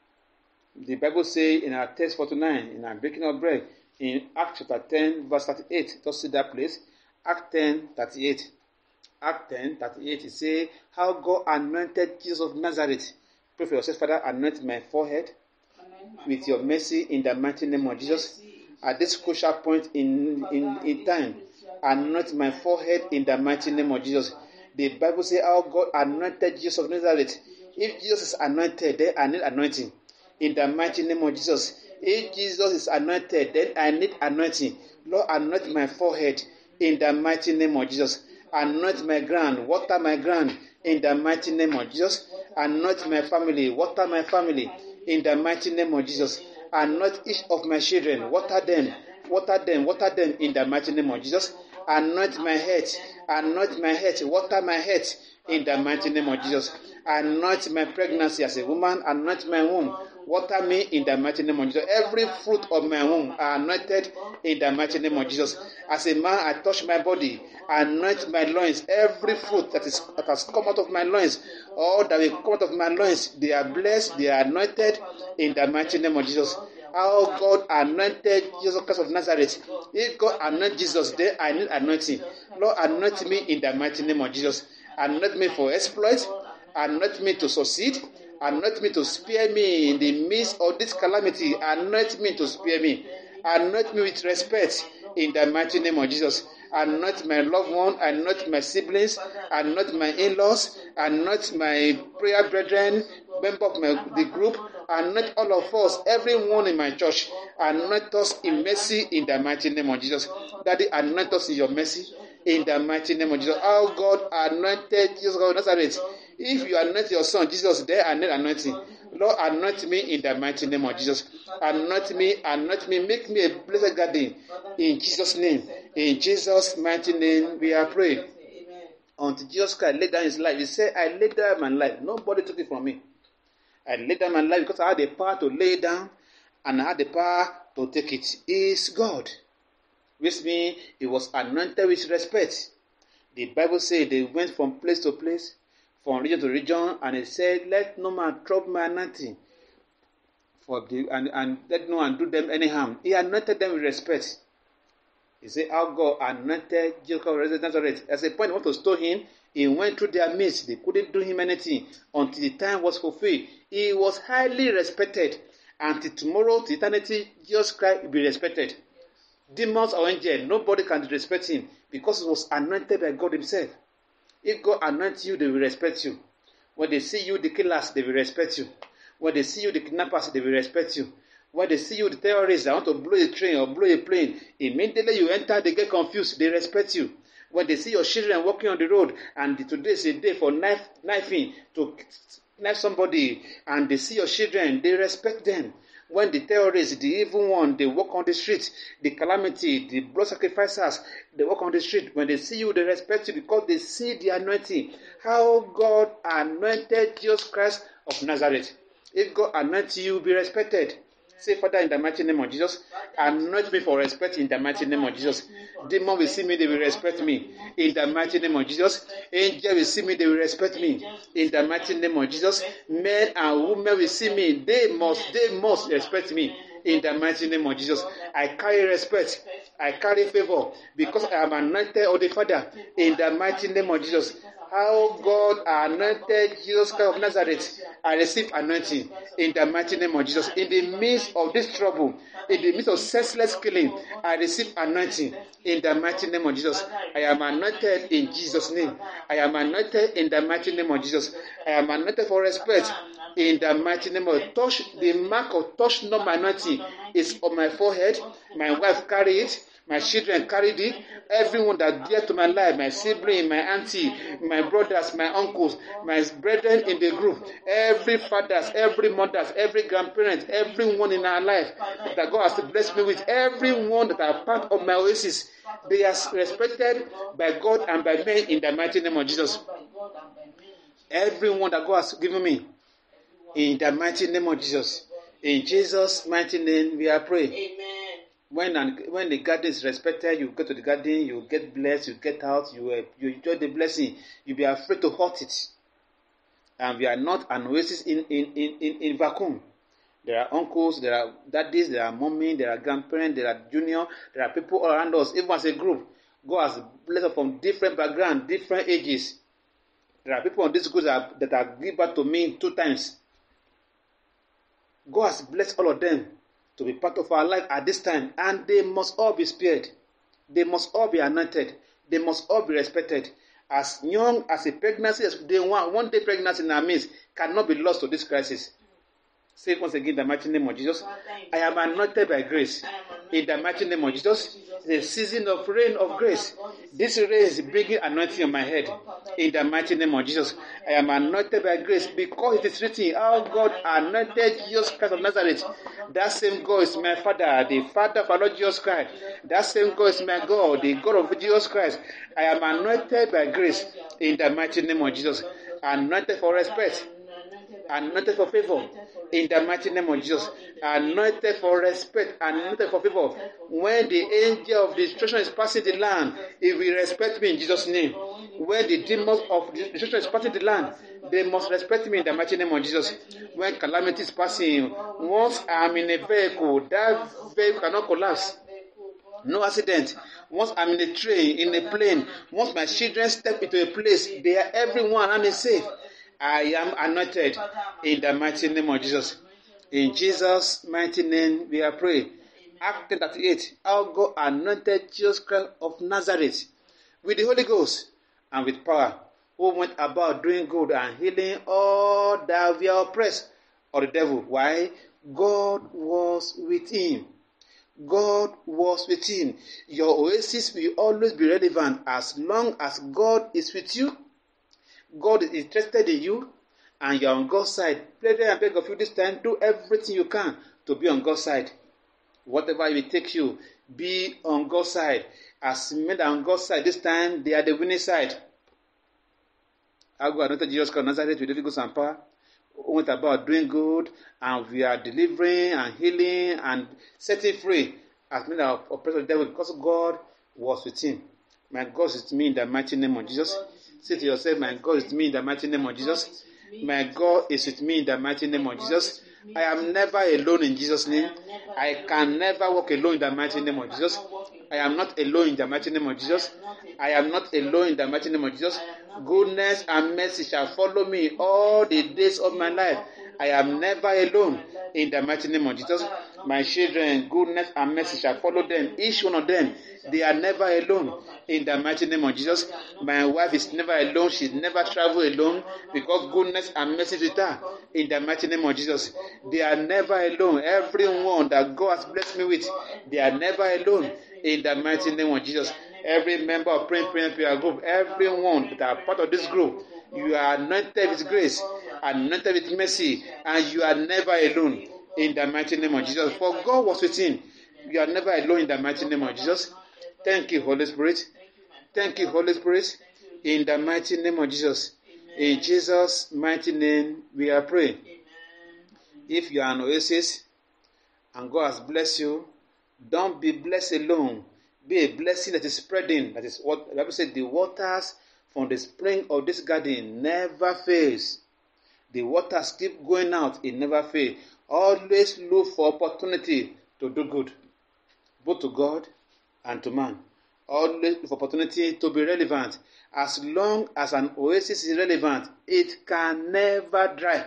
The Bible says in our text for tonight, in our breaking of bread, in Acts chapter ten, verse thirty-eight, just see that place, Acts ten, thirty-eight. Acts ten, thirty-eight, it says, how God anointed Jesus of Nazareth. Pray for yourself, Father, anoint my forehead with your mercy in the mighty name of Jesus. At this crucial point in, in, in time, anoint my forehead in the mighty name of Jesus. The Bible says how God anointed Jesus of Nazareth. If Jesus is anointed, then I need anointing. In the mighty name of Jesus. If Jesus is anointed, then I need anointing. Lord, anoint my forehead in the mighty name of Jesus. Anoint my ground, water my ground in the mighty name of Jesus. Anoint my family, water my family in the mighty name of Jesus. Anoint each of my children, water them, water them, water them in the mighty name of Jesus. Anoint my head, anoint my head, water my head in the mighty name of Jesus. Anoint my pregnancy as a woman, anoint my womb, water me in the mighty name of Jesus. Every fruit of my womb are anointed in the mighty name of Jesus. As a man, I touch my body, anoint my loins. Every fruit that is that has come out of my loins, all that will come out of my loins, they are blessed, they are anointed in the mighty name of Jesus. How God anointed Jesus Christ of Nazareth. If God anointed Jesus, then I need anointing. Lord, anoint me in the mighty name of Jesus. Anoint me for exploit. Anoint me to succeed. Anoint me to spare me in the midst of this calamity. Anoint me to spare me. Anoint me with respect in the mighty name of Jesus. Anoint my loved one. Anoint my siblings. Anoint my in-laws. Anoint my prayer brethren, member of my, the group. Anoint all of us, everyone in my church. Anoint us in mercy in the mighty name of Jesus. Daddy, anoint us in your mercy in the mighty name of Jesus. Our God anointed Jesus of Nazareth. If you anoint your son, Jesus, there I need anointing. Lord, anoint me in the mighty name of Jesus. Anoint me, anoint me, make me a blessed garden. In Jesus' name. In Jesus' mighty name, we are praying. Until Jesus Christ laid down his life. He said, I laid down my life. Nobody took it from me. I laid down my life because I had the power to lay it down and I had the power to take it. He is God. Which means he was anointed with respect. The Bible says they went from place to place, from region to region, and it said, let no man trouble my anointing, for the, and, and let no one do them any harm. He anointed them with respect. He said, how God anointed Jesus of Nazareth. As a point, I want to stone him. He went through their midst. They couldn't do him anything until the time was fulfilled. He was highly respected. Until tomorrow, to eternity, Jesus Christ will be respected. Demons or angels, nobody can respect him because he was anointed by God himself. If God anoints you, they will respect you. When they see you, the killers, they will respect you. When they see you, the kidnappers, they will respect you. When they see you, the terrorists, that want to blow a train or blow a plane, immediately you enter, they get confused, they respect you. When they see your children walking on the road, and today is a day for knife, knifing, to knife somebody, and they see your children, they respect them. When the terrorists, the evil one, they walk on the street, the calamity, the blood sacrificers, they walk on the street. When they see you, they respect you because they see the anointing. How God anointed Jesus Christ of Nazareth. If God anoints you, be respected. Say, Father, in the mighty name of Jesus, anoint me for respect in the mighty name of Jesus. Demon will see me, they will respect me. In the mighty name of Jesus. Angel will see me, they will respect me. In the mighty name of Jesus. Men and women will see me, they must, they must respect me. In the mighty name of Jesus. I carry respect. I carry favor because I am anointed of the Father. In the mighty name of Jesus. How God anointed Jesus Christ of Nazareth. I receive anointing in the mighty name of Jesus. In the midst of this trouble, in the midst of senseless killing, I receive anointing in the mighty name of Jesus. I am anointed in Jesus' name. I am anointed in the mighty name of Jesus. I am anointed for respect in the mighty name of touch. The mark of touch not my anointing is on my forehead. My wife carried it. My children carried it. Everyone that dear to my life, my sibling, my auntie, my brothers, my uncles, my brethren in the group, every fathers, every mothers, every grandparents, everyone in our life that God has blessed me with, everyone that are part of my oasis, they are respected by God and by men in the mighty name of Jesus. Everyone that God has given me, in the mighty name of Jesus. In Jesus' mighty name we are praying. Amen. When and when the garden is respected, you go to the garden, you get blessed, you get out, you uh, you enjoy the blessing. You be afraid to hurt it. And we are not an oasis in, in, in, in, in vacuum. There are uncles, there are daddies, there are mommy, there are grandparents, there are junior, there are people all around us, even as a group. God has blessed us from different backgrounds, different ages. There are people on this group that are, that are given back to me two times. God has blessed all of them to be part of our life at this time, and they must all be spared. They must all be anointed. They must all be respected. As young as a pregnancy, as day one, one day pregnancy in our midst cannot be lost to this crisis. Say it once again in the mighty name of Jesus. I am anointed by grace. In the mighty name of Jesus. The season of rain of grace. This rain is bringing anointing on my head. In the mighty name of Jesus. I am anointed by grace because it is written, our God anointed Jesus Christ of Nazareth. That same God is my Father, the Father of our Lord Jesus Christ. That same God is my God, the God of Jesus Christ. I am anointed by grace. In the mighty name of Jesus. Anointed for respect. Anointed for favor. In the mighty name of Jesus. Anointed for respect. Anointed for favor. When the angel of destruction is passing the land, he will respect me in Jesus' name. When the demons of destruction is passing the land, they must respect me in the mighty name of Jesus. When calamity is passing, once I am in a vehicle, that vehicle cannot collapse. No accident. Once I'm in a train, in a plane, once my children step into a place, they are everyone and is safe. I am anointed in the mighty name of Jesus. In Jesus' mighty name we are praying. Act thirty-eight. Our God anointed Jesus Christ of Nazareth with the Holy Ghost and with power, who went about doing good and healing all that were oppressed of the devil. Why? God was with him. God was with him. Your oasis will always be relevant as long as God is with you. God is interested in you, and you're on God's side. Pray and beg of you this time, do everything you can to be on God's side. Whatever it will take you, be on God's side. As men are on God's side this time, they are the winning side. I go anointed Jesus Christ of Nazareth with the Holy Ghost and power. Went about doing good, and we are delivering and healing and setting free as men are oppressed of the devil because God was with him. My God is with me in the mighty name of Jesus. Say to yourself, my God is with me in the mighty name of Jesus. My God is with me in the mighty name of Jesus. I am never alone in Jesus' name. I can never walk alone in the mighty name of Jesus. I am not alone in the mighty name of Jesus. I am not alone in the mighty name of Jesus. Goodness and mercy shall follow me all the days of my life. I am never alone in the mighty name of Jesus. My children, goodness and mercy shall follow them, each one of them. They are never alone in the mighty name of Jesus. My wife is never alone. She never travel alone because goodness and mercy is with her in the mighty name of Jesus. They are never alone. Everyone that God has blessed me with, they are never alone in the mighty name of Jesus. Every member of Praying Prayer Prayer Group, everyone that are part of this group, you are anointed with grace, anointed with mercy, and you are never alone in the mighty name of Jesus. For God was with him. You are never alone in the mighty name of Jesus. Thank you, Holy Spirit. Thank you, Holy Spirit. In the mighty name of Jesus. In Jesus' mighty name, we are praying. If you are an oasis and God has blessed you, don't be blessed alone. Be a blessing that is spreading. That is what the Bible said, the waters from the spring of this garden never fails. The waters keep going out, it never fails. Always look for opportunity to do good, both to God and to man. Always look for opportunity to be relevant. As long as an oasis is relevant, it can never dry.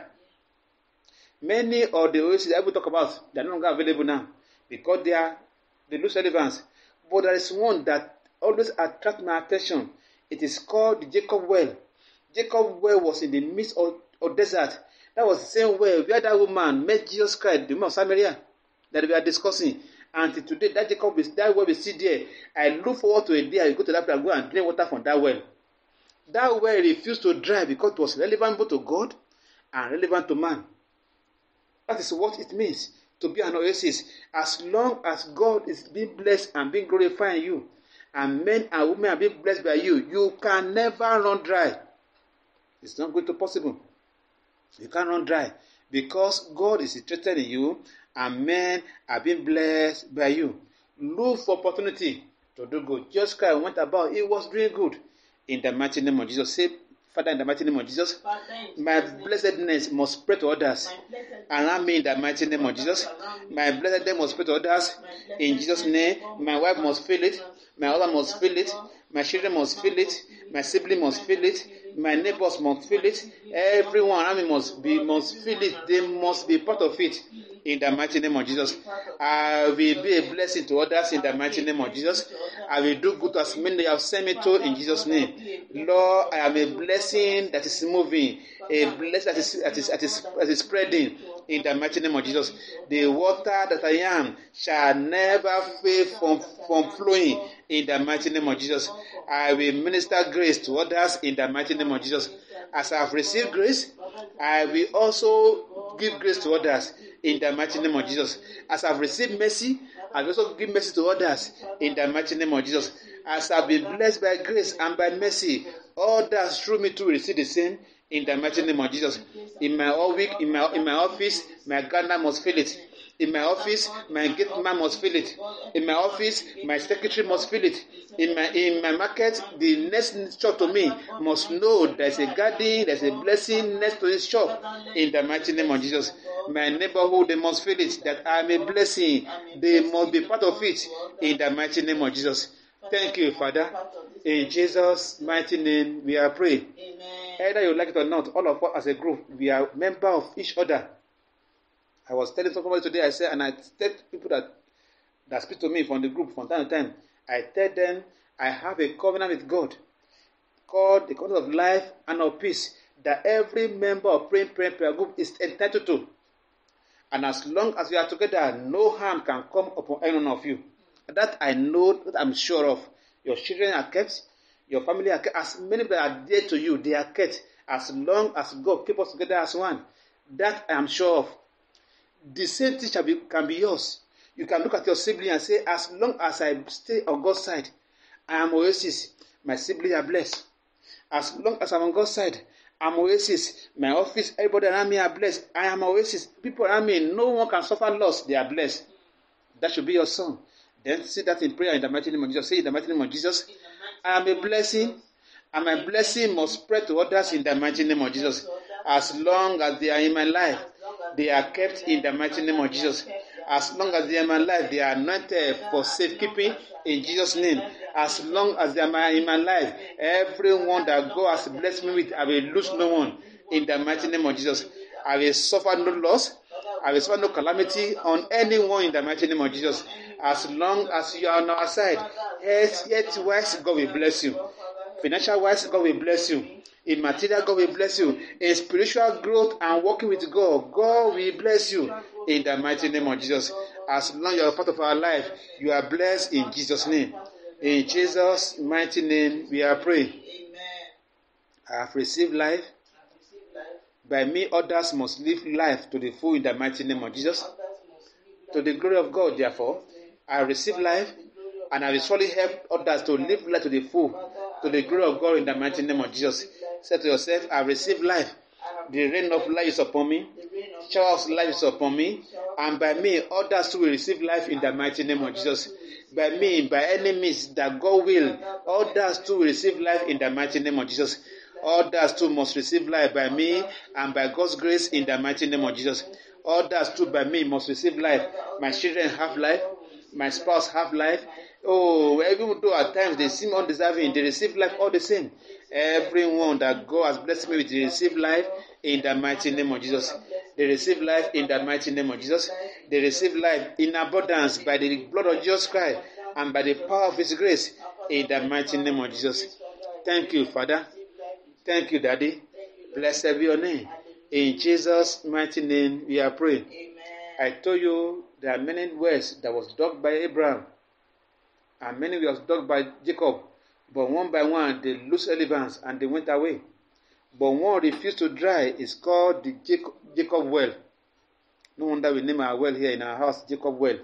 Many of the oases that we talk about, they are no longer available now because they are they lose relevance. But there is one that always attracts my attention. It is called the Jacob well. Jacob well was in the midst of, of desert. That was the same well where that woman met Jesus Christ, the woman of Samaria, that we are discussing. And today, that Jacob is that well we see there. I look forward to a day I go to that place and go and drink water from that well. That well refused to dry because it was relevant both to God and relevant to man. That is what it means to be an oasis. As long as God is being blessed and being glorified in you, and men and women are being blessed by you, you can never run dry. It's not going to be possible. You can't run dry because God is interested in you and men are being blessed by you. look for opportunity to do good. Jesus Christ went about, he was doing good. In the mighty name of Jesus, say, Father, in the mighty name of Jesus, my blessedness must spread to others around me in the mighty name of Jesus. My blessedness must spread to others in Jesus' name. My wife must feel it. My husband must feel it. My children must feel it. My sibling must feel it. My neighbors must feel it. Everyone around me must be must feel it. They must be part of it. In the mighty name of Jesus, I will be a blessing to others. In the mighty name of Jesus, I will do good as many they have sent me to. In Jesus' name, Lord, I am a blessing that is moving, a blessing that is that is that is, that is spreading. In the mighty name of Jesus, the water that I am shall never fail from, from flowing. In the mighty name of Jesus, I will minister grace to others. In the mighty name of Jesus, as I have received grace, I will also give grace to others. In the mighty name of Jesus, as I have received mercy, I will also give mercy to others. In the mighty name of Jesus, as I have been blessed by grace and by mercy, others through me too will receive the same. In the mighty name of Jesus, in my all week, in my in my office, my gardener must feel it. In my office, my gate man must feel it. In my office, my secretary must feel it. In my in my market, the next shop to me must know there's a garden, there's a blessing next to this shop. In the mighty name of Jesus, my neighborhood, they must feel it, that I'm a blessing. They must be part of it. In the mighty name of Jesus. Thank you, Father. In Jesus' mighty name, we are praying. Either you like it or not, all of us as a group, we are members of each other. I was telling somebody today, I said, and I tell people that, that speak to me from the group from time to time, I tell them, I have a covenant with God, called the covenant of life and of peace, that every member of praying prayer, prayer group is entitled to. And as long as we are together, no harm can come upon any one of you. That I know, that I'm sure of. Your children are kept, your family are kept. As many people are dear to you, they are kept. As long as God keeps us together as one. That I am sure of. The same thing shall be, can be yours. You can look at your sibling and say, as long as I stay on God's side, I am Oasis. My siblings are blessed. As long as I'm on God's side, I'm Oasis. My office, everybody around me are blessed. I am Oasis. People around me, no one can suffer loss. They are blessed. That should be your song. Then say that in prayer in the mighty name of Jesus. Say in the mighty name of Jesus, I am a blessing, and my blessing must spread to others in the mighty name of Jesus. As long as they are in my life, they are kept in the mighty name of Jesus. As long as they are in my life, they are anointed for safekeeping in Jesus' name. As long as they are in my life, everyone that God has blessed me with, I will lose no one in the mighty name of Jesus. I will suffer no loss. I will suffer no calamity on anyone in the mighty name of Jesus. As long as you are on our side, health-wise, God will bless you. Financial-wise, God will bless you. In material, God will bless you. In spiritual growth and working with God, God will bless you in the mighty name of Jesus. As long as you are part of our life, you are blessed in Jesus' name. In Jesus' mighty name, we are praying. I have received life. By me, others must live life to the full in the mighty name of Jesus. To the glory of God, therefore, I receive life, and I will surely help others to live life to the full, to the glory of God in the mighty name of Jesus. Say to yourself, I receive life. The rain of life is upon me. Shower of life is upon me. And by me, others too will receive life in the mighty name of Jesus. By me, by any means that God will, others too will receive life in the mighty name of Jesus. Others too must receive life by me and by God's grace in the mighty name of Jesus. Others too by me must receive life. My children have life. My spouse have life. Oh, even though at times they seem undeserving, they receive life all the same. Everyone that God has blessed me with, they receive life in the mighty name of Jesus. They receive life in the mighty name of Jesus. They receive life in abundance by the blood of Jesus Christ and by the power of His grace in the mighty name of Jesus. Thank you, Father. Thank you, Daddy. Blessed be your name. In Jesus' mighty name, we are praying. I told you there are many wells that was dug by Abraham, and many was dug by Jacob. But one by one, they lose relevance and they went away. But one refused to dry. It's called the Jacob, Jacob well. No wonder we name our well here in our house Jacob well.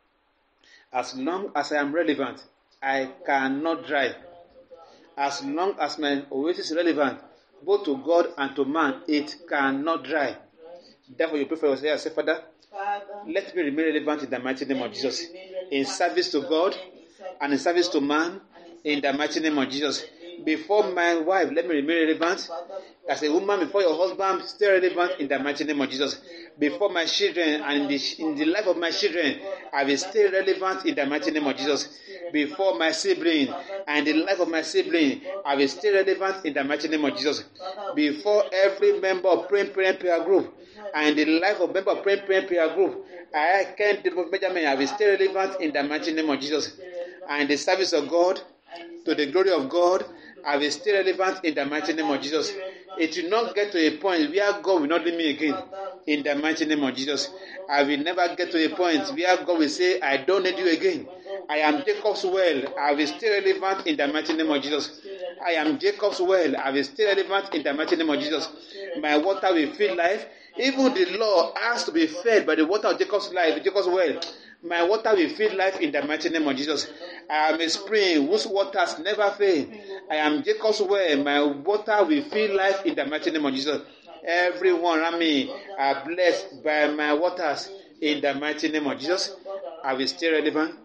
As long as I am relevant, I cannot dry. As long as my oasis is relevant, both to God and to man, it cannot dry. Therefore, you pray for yourself, say, Father, let me remain relevant in the mighty name of Jesus. in service to God and in service to man, in the mighty name of Jesus. Before my wife, let me remain relevant. As a woman, before your husband, stay relevant in the mighty name of Jesus. Before my children and in the, in the life of my children, I will stay relevant in the mighty name of Jesus. Before my sibling and the life of my sibling, I will stay relevant in the mighty name of Jesus. Before every member of Praying Prayer Prayer Group and the life of member of Praying Prayer Prayer Group, I can't do Benjamin. I will stay relevant in the mighty name of Jesus. And the service of God, to the glory of God, I will stay relevant in the mighty name of Jesus. It will not get to a point where God will not leave me again. In the mighty name of Jesus. I will never get to a point where God will say, I don't need you again. I am Jacob's well. I will stay relevant in the mighty name of Jesus. I am Jacob's well. I will stay relevant in the mighty name of Jesus. My water will fill life. Even the law has to be fed by the water of Jacob's life, Jacob's well. My water will fill life in the mighty name of Jesus. I am a spring whose waters never fail. I am Jacob's well. My water will fill life in the mighty name of Jesus. Everyone around me are blessed by my waters in the mighty name of Jesus. I will stay relevant.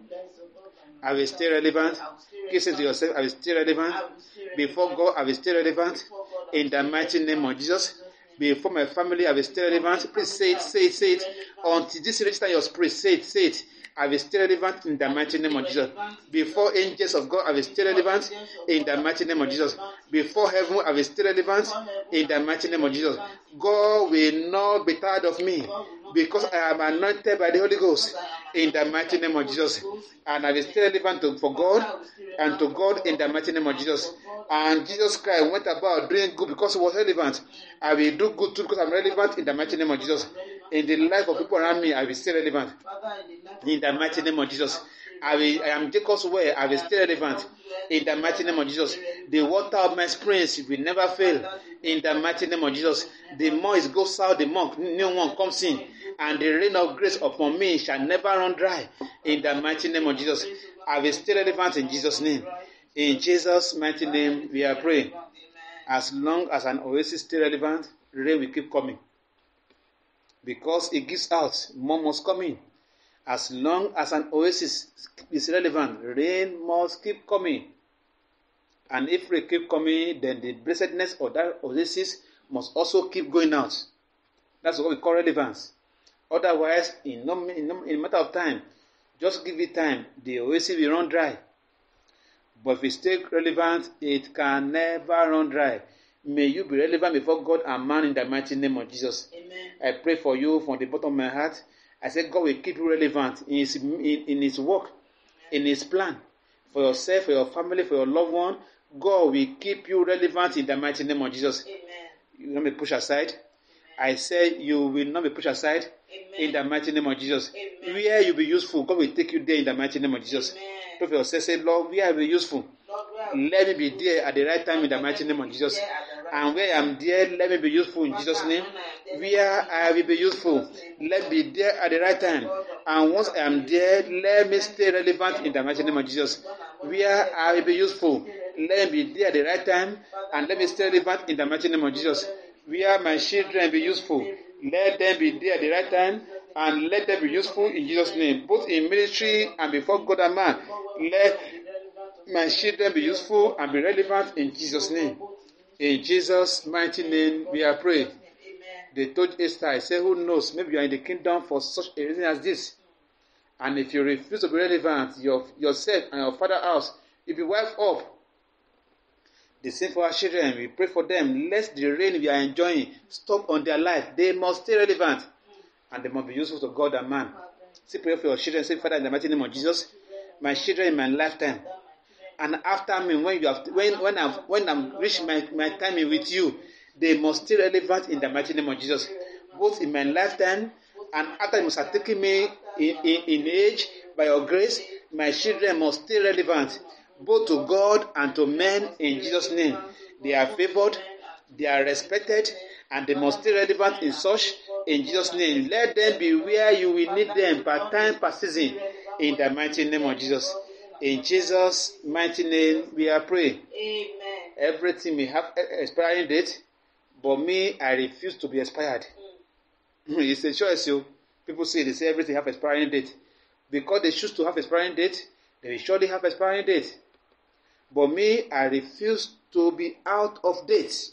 I will stay relevant. Listen to yourself. I will stay relevant. Before God, I will stay relevant in the mighty name of Jesus. Before my family, I will stay relevant. Please say it, say it, say it. Until this register your spirit, say it, say it. I will stay relevant in the mighty name of Jesus. Before angels of God, I will stay relevant in the mighty name of Jesus. Before heaven, I will stay relevant in the mighty name of Jesus. God will not be tired of me because I am anointed by the Holy Ghost in the mighty name of Jesus. And I will stay relevant to, for God and to God in the mighty name of Jesus. And Jesus Christ went about doing good because he was relevant. I will do good too because I'm relevant in the mighty name of Jesus. In the life of people around me, I will stay relevant. In the mighty name of Jesus. I will, I am Jacob's way. I will stay relevant. In the mighty name of Jesus. The water of my springs will never fail. In the mighty name of Jesus. The more it goes out, the more new one comes in. And the rain of grace upon me shall never run dry. In the mighty name of Jesus. I will stay relevant in Jesus' name. In Jesus' mighty name, we are praying. As long as an oasis stay relevant, rain will keep coming. Because it gives out, more must come in. As long as an oasis is relevant, rain must keep coming. And if rain keep coming, then the blessedness of that oasis must also keep going out. That's what we call relevance. Otherwise, in, no, in, no, in a matter of time, just give it time, the oasis will run dry. But if we stay relevant, it can never run dry. May you be relevant before God and man in the mighty name of Jesus. Amen. I pray for you from the bottom of my heart. I say God will keep you relevant in his, in, in his work, Amen. In his plan. For yourself, for your family, for your loved one. God will keep you relevant in the mighty name of Jesus. Amen. You will not be pushed aside. Amen. I say you will not be pushed aside. Amen. In the mighty name of Jesus. Amen. Where you will be useful, God will take you there in the mighty name of Jesus. Amen. Pray for yourself, say, Lord, where I will be useful. Let me be there at the right time in the mighty name of Jesus. And where I am there, let me be useful in Jesus' name. Where I will be useful, let me be there at the right time. And once I am there, let me stay relevant in the mighty name of Jesus. Where I will be useful, let me be there at the right time. And let me stay relevant in the mighty name of Jesus. Where my children be useful, let them be there at the right time. And let them be useful in Jesus' name. Both in ministry and before God and man. Let my children be useful and be relevant in Jesus' name. In Jesus' mighty name, we are praying. They told Esther, I say, who knows, maybe you are in the kingdom for such a reason as this. And if you refuse to be relevant, your, yourself and your father's house, you'll be wiped off. The same for our children. We pray for them. Let the rain we are enjoying stop on their life. They must stay relevant. And they must be useful to God and man. Say pray for your children. Say, Father, in the mighty name of Jesus, my children in my lifetime. And after me, when you have, when when I'm when I'm reaching my, my timing with you, they must stay relevant in the mighty name of Jesus. Both in my lifetime and after you start taking me in, in, in age by your grace, my children must stay relevant, both to God and to men in Jesus' name. They are favored, they are respected, and they must stay relevant in such in Jesus' name. Let them be where you will need them per time, per season, in the mighty name of Jesus. In Jesus' mighty name, we are praying. Amen. Everything may have expiring date, but me, I refuse to be expired. Mm. It's a choice, you. People say they say everything have expiring date, because they choose to have expiring date, they will surely have expiring date. But me, I refuse to be out of date.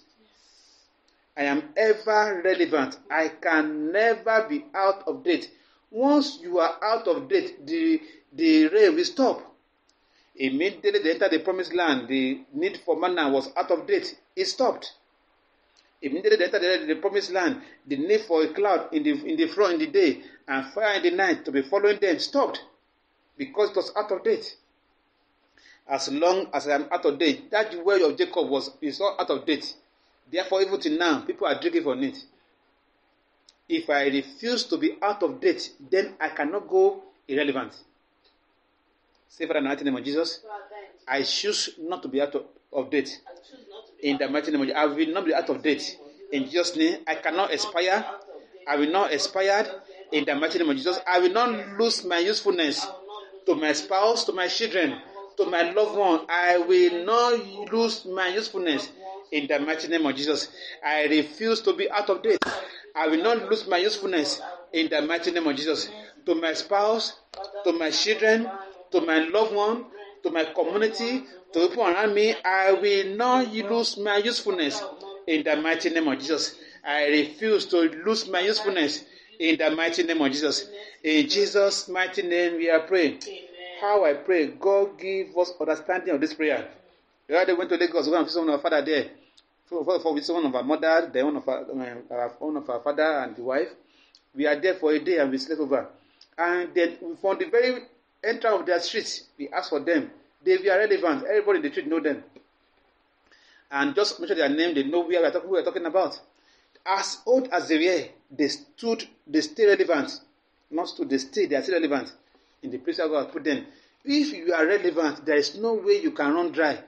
I am ever relevant. I can never be out of date. Once you are out of date, the, the rain will stop. Immediately they entered the promised land, the need for manna was out of date. It stopped. Immediately they entered the, the promised land, the need for a cloud in the in the front in the day and fire in the night to be following them stopped because it was out of date. As long as I am out of date, that way of Jacob was is all out of date. Therefore, even till now, people are drinking from it. If I refuse to be out of date, then I cannot go irrelevant. Say, Father, in the mighty name of Jesus, I choose not to be out of, of date. In the mighty name of Jesus, I will not be out of date. In Jesus' name, I cannot expire. I will not expire. In the mighty name of Jesus, I will not lose my usefulness to my spouse, to my children, to my loved one. I will not lose my usefulness. In the mighty name of Jesus, I refuse to be out of date. I will not lose my usefulness. In the mighty name of Jesus, to my spouse, to my children, to my loved one, to my community, to people around me, I will not lose my usefulness. In the mighty name of Jesus, I refuse to lose my usefulness. In the mighty name of Jesus, in Jesus' mighty name, we are praying. How I pray, God give us understanding of this prayer. The other day went to Lagos, one of one of our father there, for, for, for one of our mother, then one of our, uh, one of our father and the wife. We are there for a day and we slept over. And then from the very entrance of their streets, we asked for them. They were relevant. Everybody in the street know them. And just mention their name, they know where we are talking, who we are talking about. As old as they were, they stood, they stay relevant. Not stood, they stay, they are still relevant in the place where God put them. If you are relevant, there is no way you can run dry.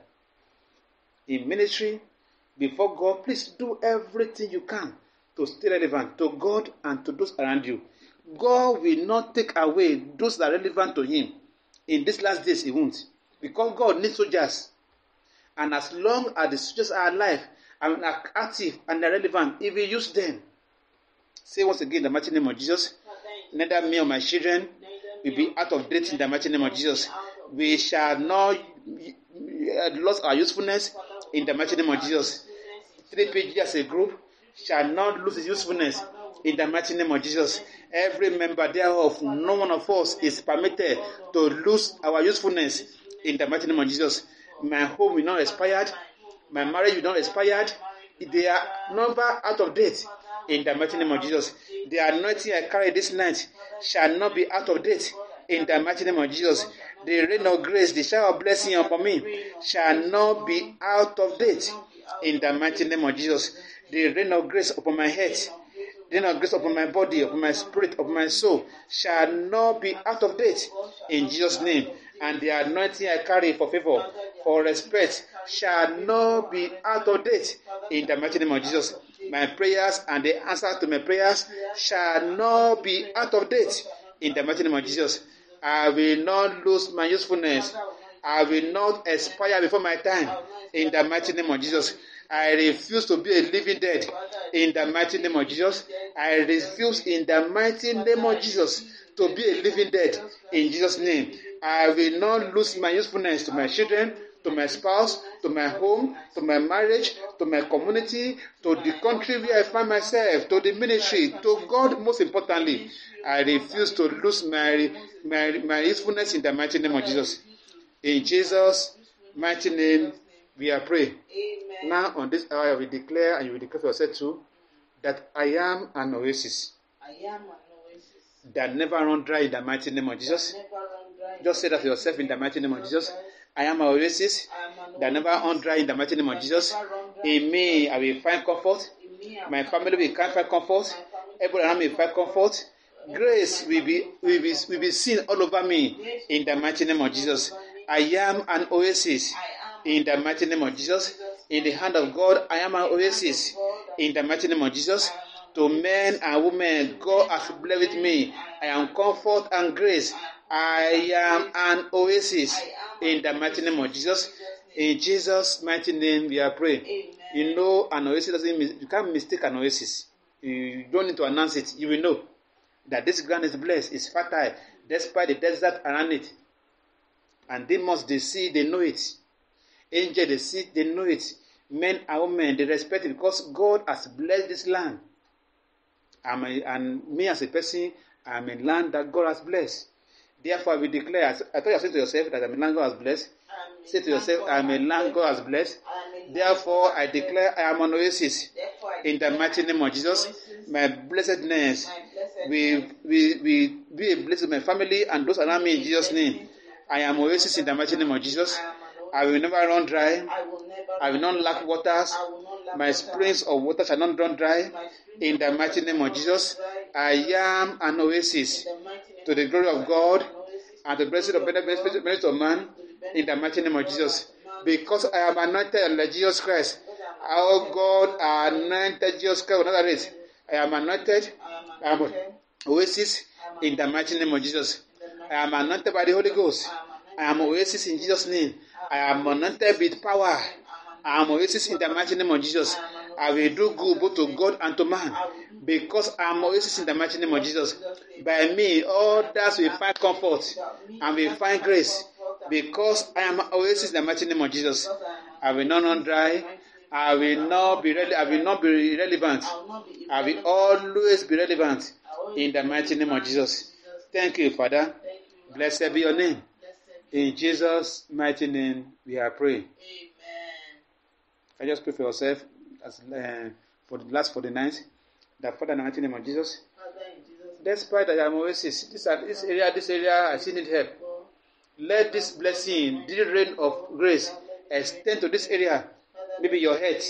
In ministry, before God, please do everything you can to stay relevant to God and to those around you. God will not take away those that are relevant to Him. In these last days, He won't. Because God needs soldiers. And as long as the soldiers are alive and are active and are relevant, He will use them. Say once again in the mighty name of Jesus, neither me or my children will be out of date in the mighty name of Jesus. We shall not lose our usefulness in the mighty name of Jesus. Three P G as a group shall not lose its usefulness in the mighty name of Jesus. Every member thereof, no one of us is permitted to lose our usefulness in the mighty name of Jesus. My home will not expire. My marriage will not expire. They are never out of date in the mighty name of Jesus. The anointing I carry this night shall not be out of date in the mighty name of Jesus. The rain of grace, the shower of blessing upon me shall not be out of date in the mighty name of Jesus. The rain of grace upon my head, the rain of grace upon my body, upon my spirit, upon my soul shall not be out of date in Jesus' name. And the anointing I carry for favor, for respect, shall not be out of date in the mighty name of Jesus. My prayers and the answer to my prayers shall not be out of date in the mighty name of Jesus. I will not lose my usefulness. I will not expire before my time in the mighty name of Jesus. I refuse to be a living dead in the mighty name of Jesus. I refuse in the mighty name of Jesus to be a living dead in Jesus' name. I will not lose my usefulness to my children, to my spouse, to my home, to my marriage, to my community, to the country where I find myself, to the ministry, to God most importantly. I refuse to lose my, my, my usefulness in the mighty name of Jesus. In Jesus' mighty name, we are praying. Amen. Now on this hour, we declare, and you will declare for yourself too, that I am an oasis. I am an oasis. That never run dry in the mighty name of Jesus. Just say that to yourself in the mighty name of Jesus. I am an oasis that never run dry in the mighty name of Jesus. In me, I will find comfort. My family will find comfort. Everyone around me will find comfort. Grace will be, will be, will be seen all over me in the mighty name of Jesus. I am an oasis in the mighty name of Jesus. In the hand of God, I am an oasis in the mighty name of Jesus. To men and women, God has blessed with me. I am comfort and grace. I am an oasis in the mighty name of Jesus. In Jesus' mighty name, we are praying. Amen. You know, an oasis doesn't mean, you can't mistake an oasis. You don't need to announce it. You will know that this ground is blessed, it's fertile. despite the desert around it. And demons, they see, they know it. Angels, they see, they know it. Men and women, they respect it because God has blessed this land. I'm a, and me as a person, I'm a land that God has blessed. Therefore, we declare, I thought you were saying to yourself that I'm a land God has blessed. Say to yourself, I'm a land God has blessed. Therefore, I declare I am an oasis. In the mighty name of Jesus, my blessedness will, will, will be a blessing to my family and those around me in Jesus' name. I am oasis in the mighty name of Jesus. I will never run dry. I will not lack waters. My springs of water shall not run dry. In the mighty name of Jesus, I am an oasis to the glory of God and the blessing of benefit of man. In the mighty name of Jesus, because I am anointed like Jesus Christ. Our God anointed Jesus Christ. Another race. I am anointed. I am oasis in the mighty name of Jesus. I am anointed by the Holy Ghost. I am oasis in Jesus' name. I am anointed with power. I am oasis in the mighty name of Jesus. I will do good both to God and to man. Because I am oasis in the mighty name of Jesus. By me, others will find comfort and will find grace. Because I am oasis in the mighty name of Jesus. I will not run dry. I will not be re- I will not be irrelevant. I will always be relevant in the mighty name of Jesus. Thank you, Father. Blessed be your name. In Jesus' mighty name, we are praying. I just pray for yourself as uh, for the last forty nights. That Father, in the mighty name of Jesus. Despite that I am oasis, this, this area, this area, I still need help. Let this blessing, this rain of grace, extend to this area. Maybe your head,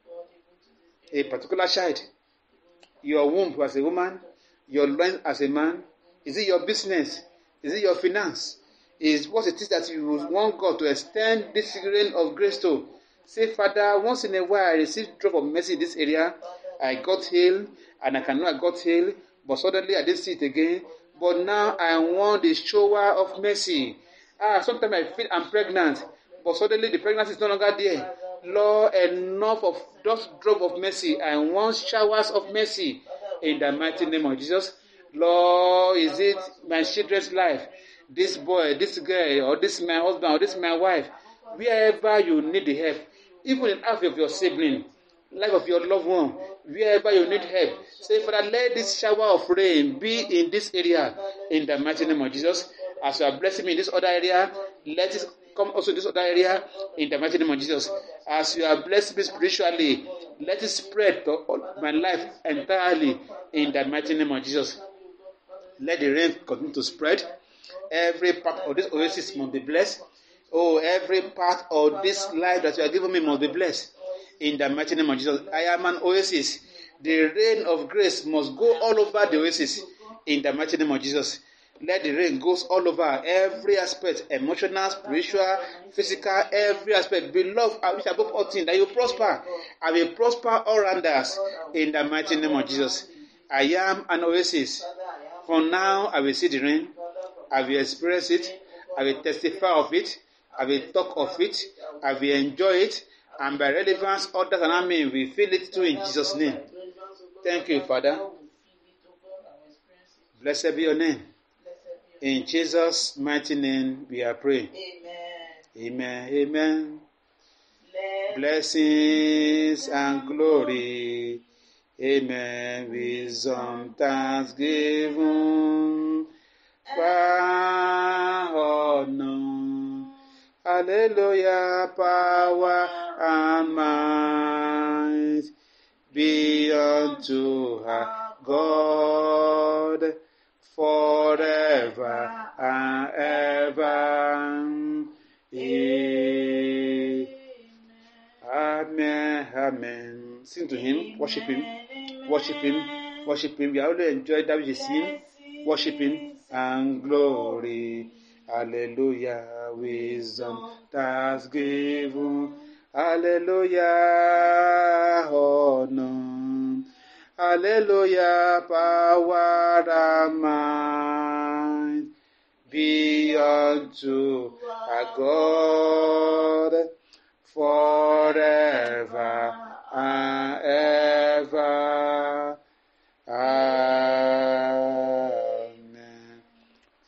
a particular child, your womb as a woman, your loins as a man. Is it your business? Is it your finance? Is what it is that you want God to extend this rain of grace to? Say, Father, once in a while I received drop of mercy in this area. I got healed, and I can know I got healed, but suddenly I didn't see it again. But now I want the shower of mercy. Ah, sometimes I feel I'm pregnant, but suddenly the pregnancy is no longer there. Lord, enough of those drop of mercy. I want showers of mercy in the mighty name of Jesus. Lord, is it my children's life? This boy, this girl, or this my husband, or this my wife, wherever you need the help, even in life of your sibling, life of your loved one, wherever you need help, say, Father, let this shower of rain be in this area in the mighty name of Jesus. As you are blessing me in this other area, let it come also in this other area in the mighty name of Jesus. As you are blessing me spiritually, let it spread to all my life entirely in the mighty name of Jesus. Let the rain continue to spread. Every part of this oasis must be blessed. Oh, every part of this life that you are giving me must be blessed. In the mighty name of Jesus, I am an oasis. The rain of grace must go all over the oasis. In the mighty name of Jesus, let the rain go all over every aspect, emotional, spiritual, physical, every aspect. Beloved, I wish above all things that you prosper. I will prosper all around us. In the mighty name of Jesus, I am an oasis. From now, I will see the rain. I will experience it. I will testify of it. I will talk of it. I will enjoy it. And by relevance, others around me will feel it too in Jesus' name. Thank you, Father. Blessed be your name. In Jesus' mighty name, we are praying. Amen. Amen. Amen. Blessings and glory. Amen. Wisdom, thanksgiving, honor. Hallelujah, power and might be unto our God forever and ever. Amen. Amen. Sing to him, worship him, worship him, worship him. We already enjoyed that which is him, worship him and glory. Hallelujah, wisdom, thanksgiving. Hallelujah, honor. Hallelujah, power and might be unto our God forever and ever. Amen.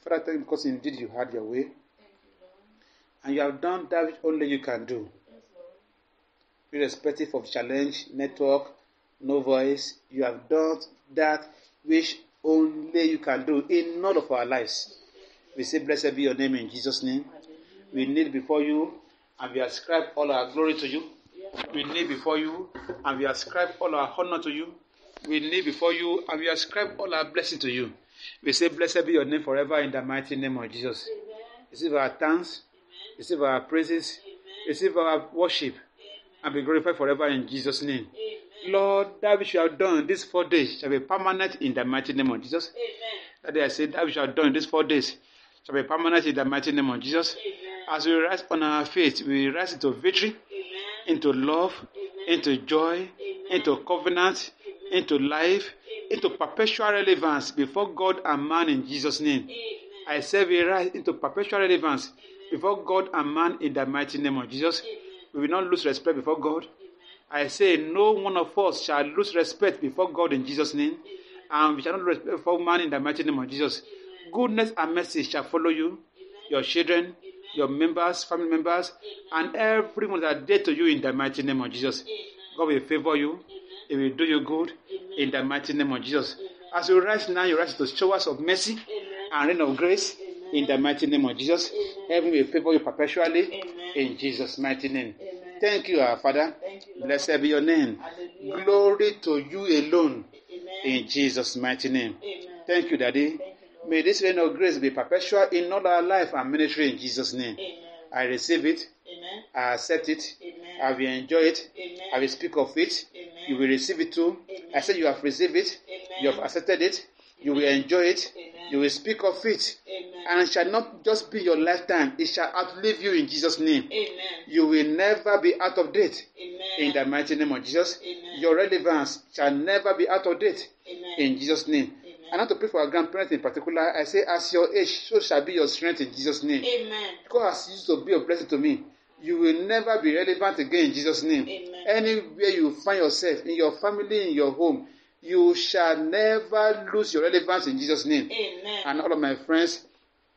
Father, thank you because indeed you had your way. Thank you, Lord. And you have done that which only you can do. Yes, Lord. Irrespective of challenge, network, no voice, you have done that which only you can do in all of our lives. We say, blessed be your name in Jesus' name. We kneel before you and we ascribe all our glory to you. We kneel before you and we ascribe all our honor to you. We kneel before you and we ascribe all our blessing to you. We say, blessed be your name forever in the mighty name of Jesus. Amen. Receive our thanks, receive our praises, receive our worship, and be glorified forever in Jesus' name. Amen. Lord, that which you have done these four days shall be permanent in the mighty name of Jesus. Amen. That day I said, that which you have done these four days shall be permanent in the mighty name of Jesus. Amen. As we rise on our faith, we rise into victory, Amen. into love, Amen. into joy, Amen. into covenant, Amen. into life, Amen. into perpetual relevance before God and man in Jesus' name. Amen. I say we rise into perpetual relevance before God and man in the mighty name of Jesus. Amen. We will not lose respect before God. Amen. I say no one of us shall lose respect before God in Jesus' name. Amen. And we shall not lose respect before man in the mighty name of Jesus. Amen. Goodness and mercy shall follow you, Amen. your children, Amen. your members, family members, Amen. and everyone that are dear to you in the mighty name of Jesus. Amen. God will favor you. Amen. He will do you good Amen. in the mighty name of Jesus. Amen. As you rise now, you rise to showers of mercy Amen. and reign of grace Amen. in the mighty name of Jesus. Amen. Heaven will favor you perpetually Amen. in Jesus' mighty name. Amen. Thank you, our Father. Thank you, Lord. Blessed be your name. Hallelujah. Glory to you alone Amen. in Jesus' mighty name. Amen. Thank you, Daddy. Thank you, Lord. May this reign of grace be perpetual in all our life and ministry in Jesus' name. Amen. I receive it. Amen. I accept it. Amen. I will enjoy it. Amen. I will speak of it. Amen. You will receive it too. Amen. I said you have received it. Amen. You have accepted it. You will enjoy it. Amen. You will speak of it. Amen. And it shall not just be your lifetime. It shall outlive you in Jesus' name. Amen. You will never be out of date Amen. in the mighty name of Jesus. Amen. Your relevance shall never be out of date Amen. in Jesus' name. Amen. I want to pray for our grandparents in particular. I say, as your age, so shall be your strength in Jesus' name. Amen. God has used to be a blessing to me. You will never be relevant again in Jesus' name. Amen. Anywhere you find yourself, in your family, in your home, you shall never lose your relevance in Jesus' name. Amen. And all of my friends,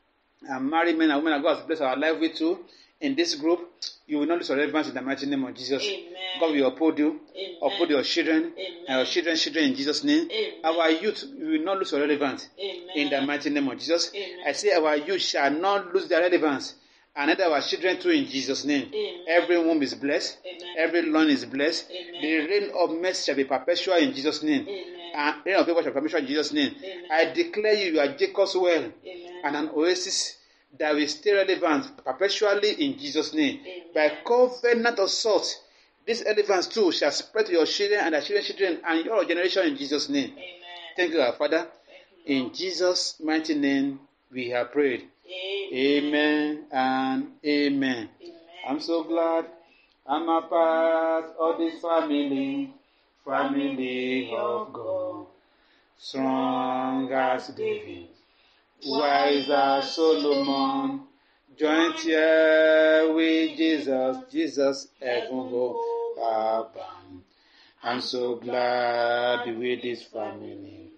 and married men and women that God has blessed our life with too, in this group, you will not lose your relevance in the mighty name of Jesus. Amen. God will uphold you, Amen. uphold your children, Amen. and your children's children in Jesus' name. Amen. Our youth, you will not lose your relevance Amen. in the mighty name of Jesus. Amen. I say our youth shall not lose their relevance, and neither our children too in Jesus' name. Amen. Every womb is blessed, Amen. every loin is blessed. Amen. The reign of mercy shall be perpetual in Jesus' name. Amen. And reign of favor shall be perpetual in Jesus' name. Amen. I declare you, you are Jacob's well Amen. and an oasis that will stay relevant perpetually in Jesus' name. Amen. By covenant of salt, this relevance too shall spread to your children and their children's children and your generation in Jesus' name. Amen. Thank you, our Father. Thank you, In Lord. Jesus' mighty name we have prayed. Amen. Amen and amen. Amen. I'm so glad I'm a part of this family, family of God. Strong as David, wise as Solomon, joint here with Jesus, Jesus, heaven hope above. I'm so glad with this family,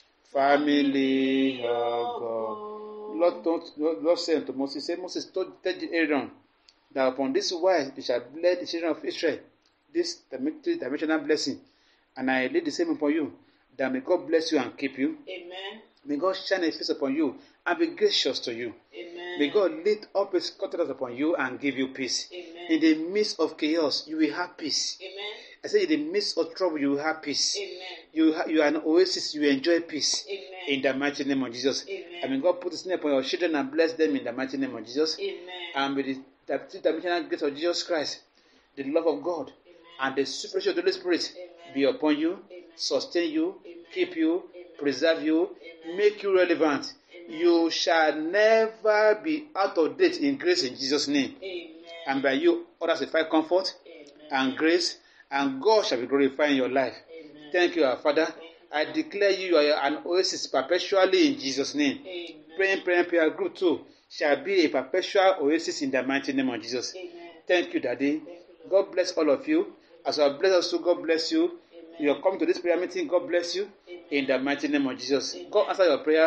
family of God. Lord, don't, Lord, Lord said unto Moses, say, Moses told Aaron that upon this wise he shall bless the children of Israel, this dimensional blessing, and I lay the same upon you, that may God bless you and keep you. Amen. May God shine his face upon you and be gracious to you. Amen. May God lift up his countenance upon you and give you peace. Amen. In the midst of chaos, you will have peace. Amen. I say in the midst of trouble, you will have peace. Amen. You, ha- you are an oasis, you will enjoy peace. Amen. In the mighty name of Jesus. Amen. I mean, God put his name upon your children and bless them in the mighty name of Jesus. Amen. And with the the dimensional grace of Jesus Christ, the love of God, Amen. and the supervision of the Holy Spirit Amen. be upon you, Amen. sustain you, Amen. keep you, Amen. preserve you, Amen. make you relevant. Amen. You shall never be out of date in grace in Jesus' name. Amen. And by you, others will find comfort Amen. and grace, and God shall be glorified in your life. Amen. Thank you, our Father. Thank you. I declare you are an oasis perpetually in Jesus' name. Amen. Praying, praying, prayer group too shall be a perpetual oasis in the mighty name of Jesus. Amen. Thank you, Daddy. Thank you, Lord. God bless all of you. As I bless us too, God bless you. Amen. You are coming to this prayer meeting, God bless you. Amen. In the mighty name of Jesus. Amen. God answer your prayers. Amen.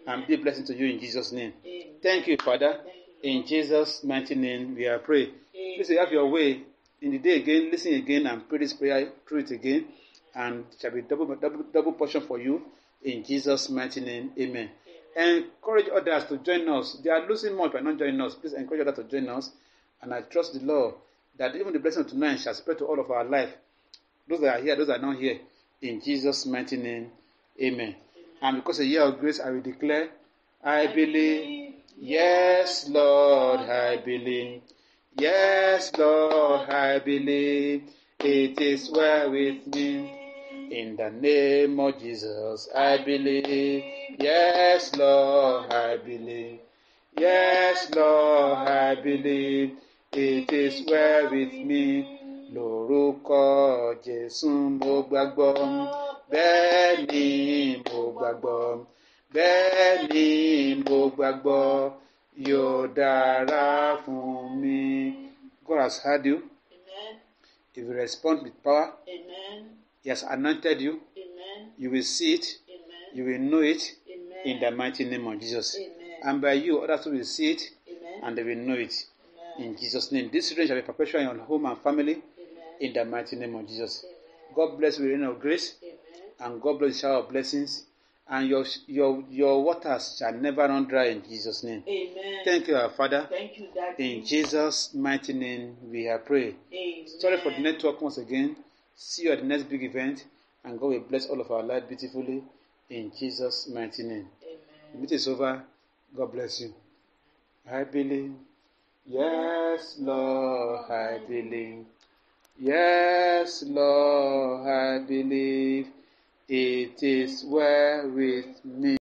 and be a blessing to you in Jesus' name. Amen. Thank you, Father. Thank you, In Lord. Jesus' mighty name we are praying. Amen. Please have your way in the day again. Listen again and pray this prayer through it again, and it shall be double, double, double portion for you in Jesus' mighty name. Amen. Amen. Encourage others to join us. They are losing much by not joining us. Please encourage others to join us, and I trust the Lord that even the blessing of tonight shall spread to all of our life. Those that are here, those that are not here, in Jesus' mighty name. Amen. And because a year of grace, I will declare, I believe. Yes, Lord, I believe. Yes, Lord, I believe. It is well with me. In the name of Jesus, I believe. Yes, Lord, I believe. Yes, Lord, I believe. It is well with me. Lórúkọ Jésù mo gbàgbọ́. Bẹ́ẹ̀ ni mo gbàgbọ́. Bẹ́ẹ̀ ni mo gbàgbọ́. Yóò dára fún mi. God has heard you. Amen. If you respond with power, Amen. He has anointed you. Amen. You will see it. Amen. You will know it Amen. in the mighty name of Jesus. Amen. And by you, others will see it Amen. and they will know it Amen. in Jesus' name. This children shall be perpetual in your home and family Amen. in the mighty name of Jesus. Amen. God bless you with the rain of grace, Amen. and God bless the shower of blessings, and your your your waters shall never run dry in Jesus' name. Amen. Thank you, our Father. Thank you, Daddy. In Jesus' mighty name we have prayed. Amen. Sorry for the network once again. See you at the next big event, and God will bless all of our life beautifully in Jesus' mighty name. Amen. The meeting is over. God bless you. I believe. Yes, Lord, I believe. Yes, Lord, I believe. It is well with me.